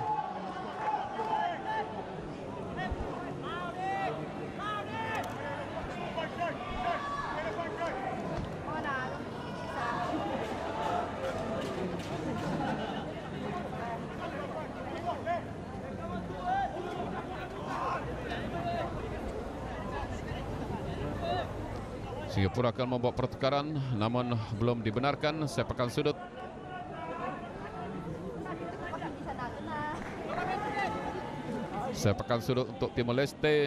Singapura akan membuat pertukaran, namun belum dibenarkan. Sepakan sudut. Sepakan sudut untuk Timor Leste.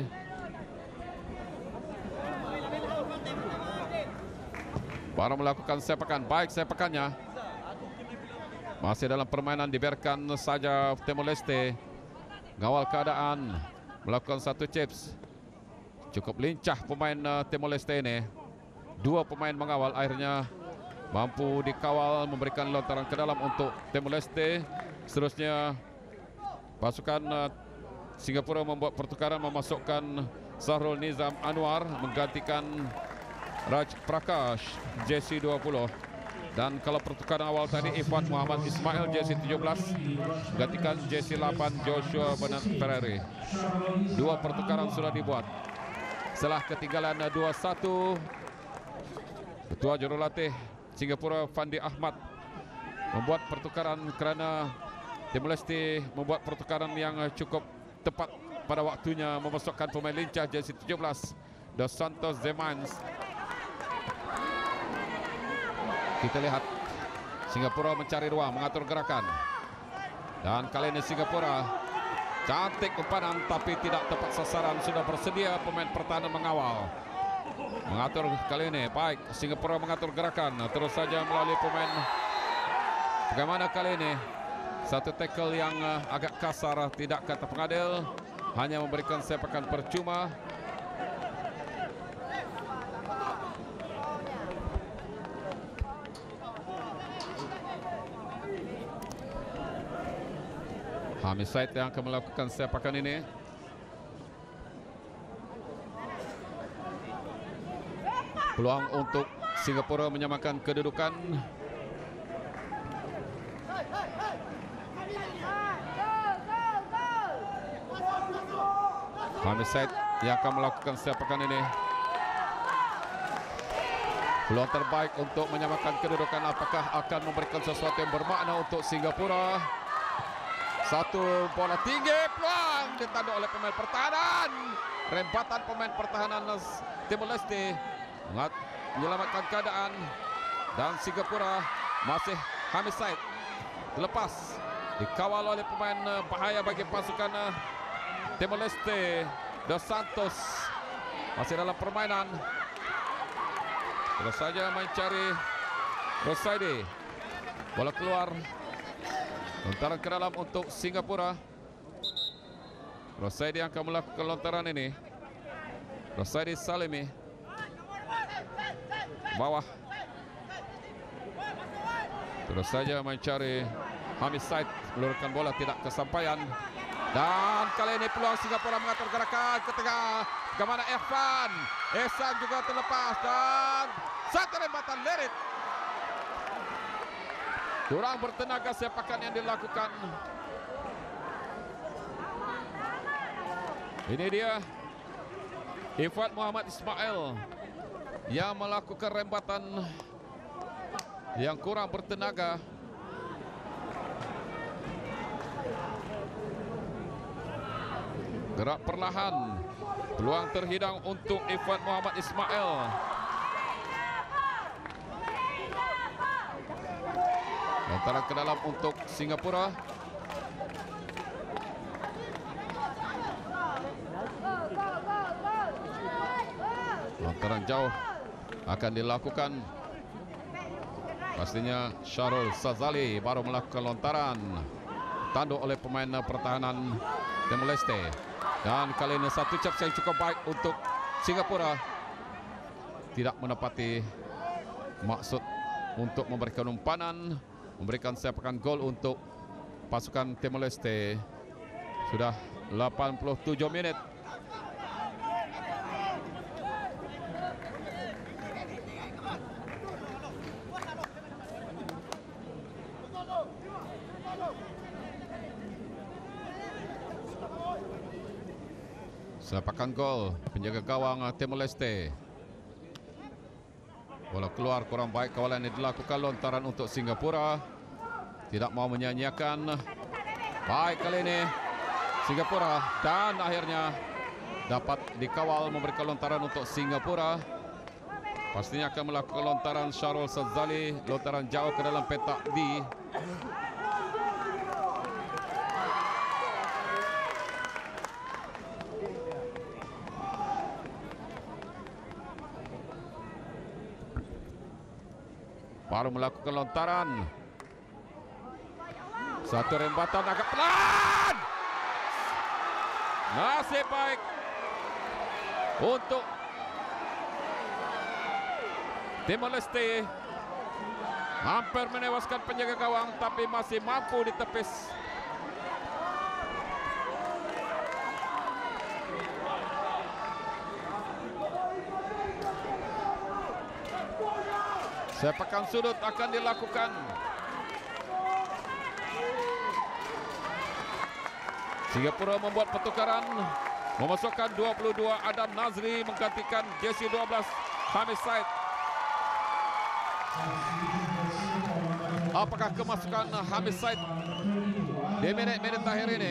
Baru melakukan sepakan. Baik sepakannya. Masih dalam permainan, dibiarkan saja Timor Leste mengawal keadaan, melakukan satu chips. Cukup lincah pemain uh, Timor Leste ini. Dua pemain mengawal, akhirnya mampu dikawal, memberikan lontaran ke dalam untuk Timor Leste. Seterusnya pasukan uh, Singapura membuat pertukaran, memasukkan Sahrul Nizam Anwar menggantikan Raj Prakash J C dua puluh. Dan kalau pertukaran awal tadi, Ifan Muhammad Ismail J C tujuh belas menggantikan J C delapan Joshua Bernard Ferrari. Dua pertukaran sudah dibuat. Setelah ketinggalan dua satu, Ketua Jurulatih Singapura Fandi Ahmad membuat pertukaran kerana Timor Leste membuat pertukaran yang cukup tepat pada waktunya, memasukkan pemain lincah J C tujuh belas Dos Santos Zemans. Kita lihat Singapura mencari ruang, mengatur gerakan. Dan kali ini Singapura cantik umpan tapi tidak tepat sasaran. Sudah bersedia pemain pertahanan mengawal. Mengatur kali ini, baik Singapura mengatur gerakan terus saja melalui pemain. Bagaimana kali ini? Satu tackle yang uh, agak kasar, tidak kata pengadil, hanya memberikan sepakan percuma. Hamid Said yang akan melakukan sepakan ini. Peluang untuk Singapura menyamakan kedudukan. Hamid Said yang akan melakukan sepakan ini. Peluang terbaik untuk menyamakan kedudukan. Apakah akan memberikan sesuatu yang bermakna untuk Singapura? Satu bola tinggi, peluang ditanduk oleh pemain pertahanan. Rembatan pemain pertahanan Timor Leste menyelamatkan keadaan. Dan Singapura masih Hamid Said lepas, dikawal oleh pemain bahaya bagi pasukan Timor Leste. Dos Santos masih dalam permainan, terus saja mencari Rosaidi. Bola keluar, lontaran ke dalam untuk Singapura. Rosaidi yang akan melakukan lontaran ini. Rosaidi Salimi bawah, terus saja mencari Hamid Said, meluruskan bola tidak kesampaian. Dan kali ini peluang Singapura mengatur gerakan ke tengah. Bagaimana Irfan? Ehsan juga terlepas dan satu rembatan Lerit. Kurang bertenaga sepakan yang dilakukan. Ini dia Ifat Muhammad Ismail yang melakukan rembatan yang kurang bertenaga. Gerak perlahan, peluang terhidang untuk Ifat Muhammad Ismail. Lontaran ke dalam untuk Singapura. Lontaran jauh akan dilakukan. Pastinya Syarul Sazali baru melakukan lontaran. Tanduk oleh pemain pertahanan Timor Leste. Dan kali ini satu cap yang cukup baik untuk Singapura. Tidak menepati maksud untuk memberikan umpanan, memberikan sepakan gol untuk pasukan Timor Leste. Sudah delapan puluh tujuh menit. Sepakan gol penjaga gawang Timor Leste. Bola keluar kurang baik kawalan yang dilakukan lontaran untuk Singapura. Tidak mau menyanyiakan. Baik kali ini Singapura dan akhirnya dapat dikawal memberikan lontaran untuk Singapura. Pastinya akan melakukan lontaran Syarul Sazali, lontaran jauh ke dalam petak D. Baru melakukan lontaran. Satu rembatan agak pelan. Nasib baik untuk Timor Leste. Hampir menewaskan penjaga gawang tapi masih mampu ditepis. Sepakan sudut akan dilakukan. Singapura membuat pertukaran, memasukkan dua puluh dua Adam Nazri menggantikan jersey dua belas Hamis Said. Apakah kemasukan Hamis Said di minit-minit akhir ini?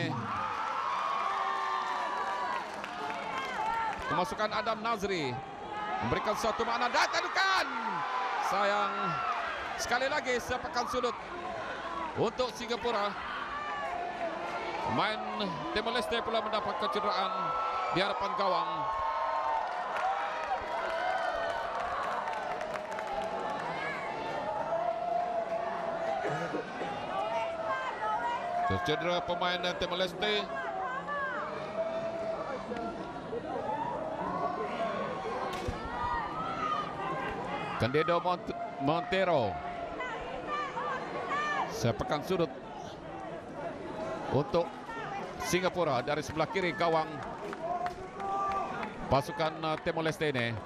Kemasukan Adam Nazri memberikan suatu makna dan tadukan. Sayang sekali lagi sepakan sudut untuk Singapura. Pemain Timor Leste pula mendapat kecederaan di hadapan gawang. Tercedera pemain Timor Leste. Candido Mont Montero. Sepakan sudut untuk Singapura dari sebelah kiri gawang pasukan uh, Timor Leste ini.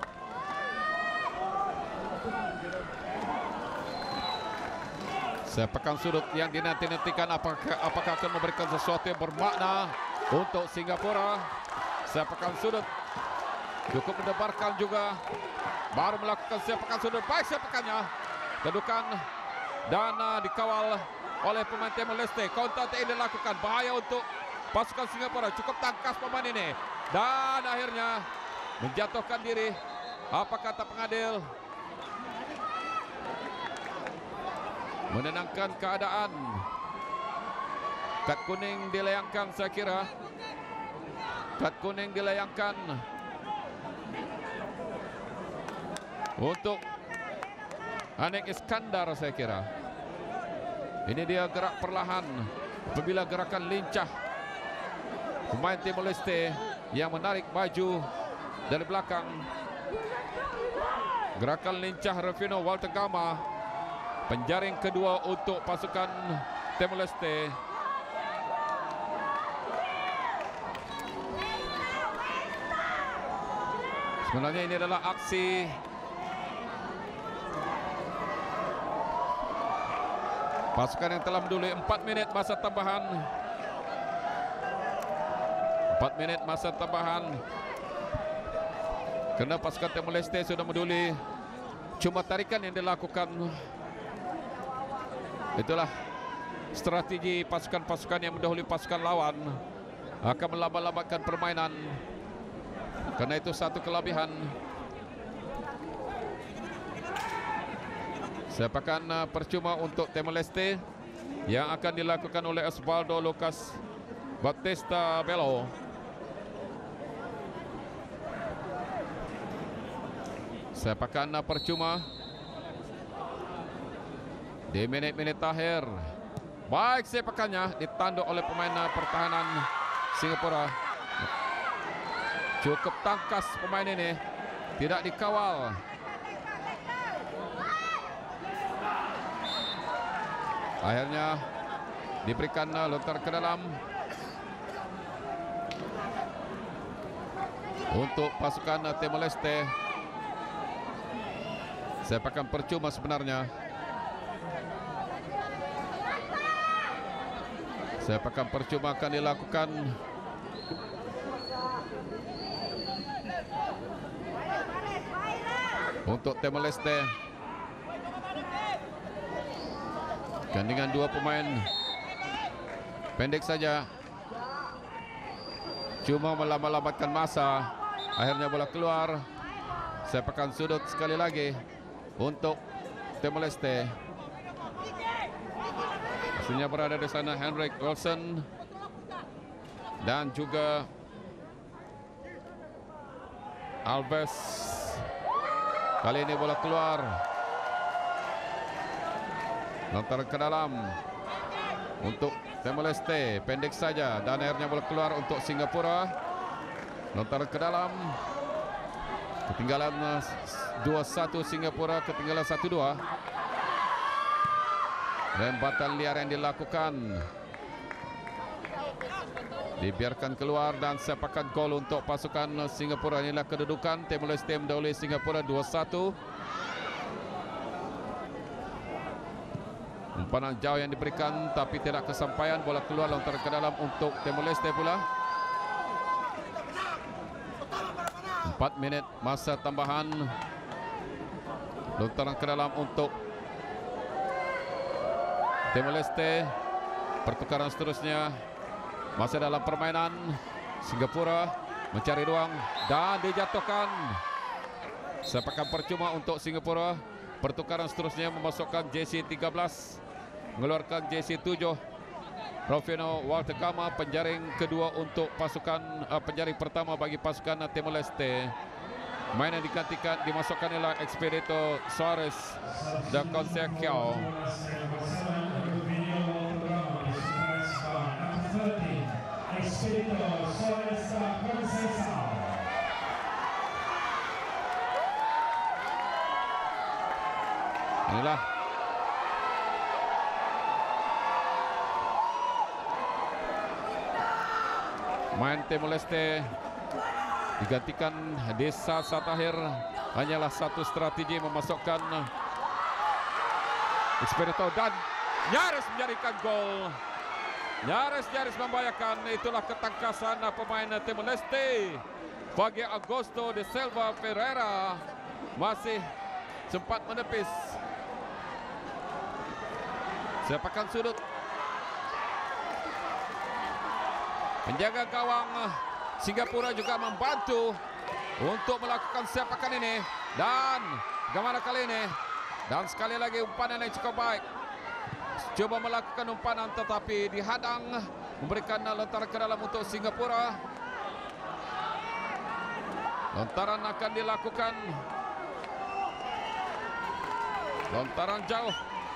Sepakan sudut yang dinanti-nantikan, apakah, apakah akan memberikan sesuatu yang bermakna untuk Singapura. Sepakan sudut cukup mendebarkan juga. Baru melakukan sepakan sudut. Baik sepakannya. Kedudukan dan uh, dikawal oleh pemain Timor Leste. Counter attack dilakukan. Bahaya untuk pasukan Singapura. Cukup tangkas pemain ini. Dan akhirnya menjatuhkan diri. Apa kata pengadil? Menenangkan keadaan. Kad kuning dilayangkan saya kira. Kad kuning dilayangkan untuk Anik Iskandar saya kira. Ini dia gerak perlahan. Apabila gerakan lincah pemain Timor Leste yang menarik baju dari belakang. Gerakan lincah Rufino Walter Gama. Penjaring kedua untuk pasukan Timor Leste. Sebenarnya ini adalah aksi pasukan yang telah mendului. Empat minit masa tambahan. Empat minit masa tambahan. Kerana pasukan Timor Leste sudah menduli. Cuma tarikan yang dilakukan. Itulah strategi pasukan-pasukan yang mendahului pasukan lawan. Akan melambat-lambatkan permainan. Kerana itu satu kelebihan. Sepakan uh, percuma untuk Timor Leste yang akan dilakukan oleh Osvaldo Lucas Batista Belo. Sepakan uh, percuma di minit-minit akhir. Baik sepakannya ditanduk oleh pemain uh, pertahanan Singapura. Cukup tangkas pemain ini, tidak dikawal. Akhirnya diberikan lontar ke dalam untuk pasukan Timor Leste. Sepakan percuma sebenarnya. Sepakan percuma akan dilakukan untuk Timor Leste. Gandingan dua pemain pendek saja, cuma melambat-lambatkan masa. Akhirnya bola keluar. Sepakan sudut sekali lagi untuk Timor Leste. Maksudnya berada di sana Henrik Wilson dan juga Alves. Kali ini bola keluar, lontar ke dalam untuk Timor Leste, pendek saja, dan akhirnya bola keluar untuk Singapura. Lontar ke dalam, ketinggalan dua satu Singapura, ketinggalan satu dua. Rembatan liar yang dilakukan, dibiarkan keluar dan sepakan gol untuk pasukan Singapura. Inilah kedudukan Timor Leste mendahului Singapura dua satu. Umpan jauh yang diberikan tapi tidak kesampaian. Bola keluar, lontar ke dalam untuk Timor Leste pula. Empat minit masa tambahan. Lontaran ke dalam untuk Timor Leste. Pertukaran seterusnya masih dalam permainan. Singapura mencari ruang dan dijatuhkan. Sepakan percuma untuk Singapura. Pertukaran seterusnya memasukkan J C tiga belas, mengeluarkan J C tujuh. Rufino Waltegama, penjaring kedua untuk pasukan uh, penjaring pertama bagi pasukan Timor Leste. Main yang digantikan dimasukkan oleh Expedito Suarez dan Conceição. Inilah main Timor Leste digantikan di saat-saat akhir. Hanyalah satu strategi memasukkan Expedito dan nyaris menjadikan gol. Nyaris-nyaris membahayakan. Itulah ketangkasan pemain Timor Leste. Bagi Augusto de Silva Ferreira masih sempat menepis. Sepakan sudut. Penjaga gawang Singapura juga membantu untuk melakukan sepakan ini. Dan bagaimana kali ini? Dan sekali lagi umpanan yang cukup baik. Coba melakukan umpanan tetapi dihadang. Memberikan lontaran ke dalam untuk Singapura. Lontaran akan dilakukan. Lontaran jauh.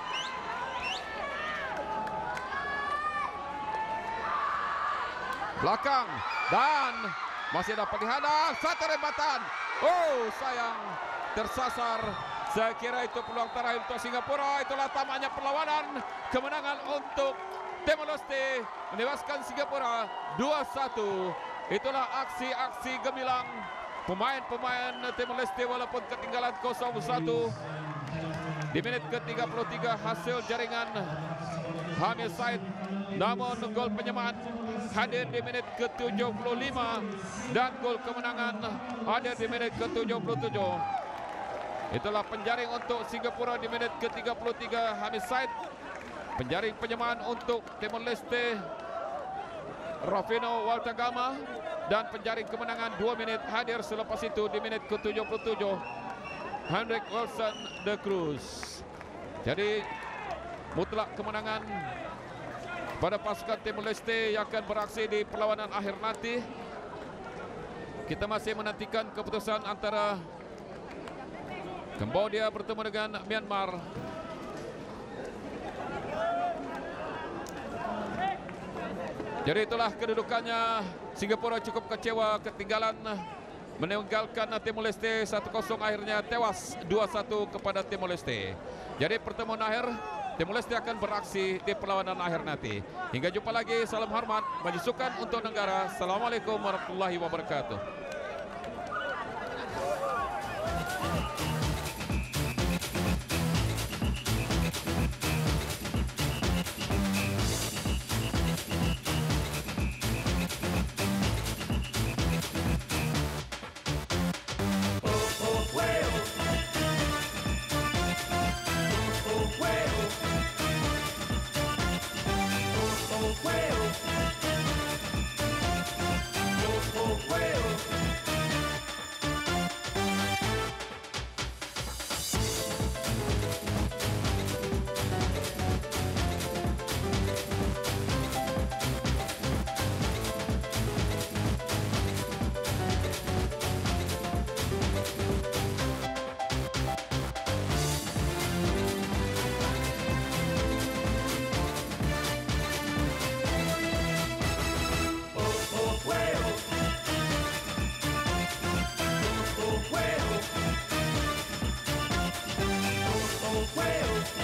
Belakang dan masih dapat dihadang. Satu rembatan. Oh, sayang, tersasar. Saya kira itu peluang terakhir untuk Singapura. Itulah tamaknya perlawanan. Kemenangan untuk Timor Leste menewaskan Singapura dua satu. Itulah aksi-aksi gemilang pemain-pemain Timor Leste walaupun ketinggalan kosong satu. Di menit ke tiga puluh tiga hasil jaringan Hamid Said. Namun gol penyemat hadir di menit ke tujuh puluh lima dan gol kemenangan hadir di menit ke tujuh puluh tujuh. Itulah penjaring untuk Singapura di menit ke tiga puluh tiga Hamid Said. Penjaring penyemaan untuk Timor Leste Rufino Waltegama. Dan penjaring kemenangan dua menit hadir selepas itu di menit ke tujuh puluh tujuh Henrik Wilson de Cruz. Jadi mutlak kemenangan pada pasukan Timor Leste yang akan beraksi di perlawanan akhir nanti. Kita masih menantikan keputusan antara Cambodia bertemu dengan Myanmar. Jadi itulah kedudukannya. Singapura cukup kecewa ketinggalan meninggalkan Timor Leste satu kosong, akhirnya tewas dua satu kepada Timor Leste. Jadi pertemuan akhir Timor Leste akan beraksi di perlawanan akhir nanti. Hingga jumpa lagi, salam hormat, maju sukan untuk negara. Assalamualaikum warahmatullahi wabarakatuh. Oh, oh, Wales! whale.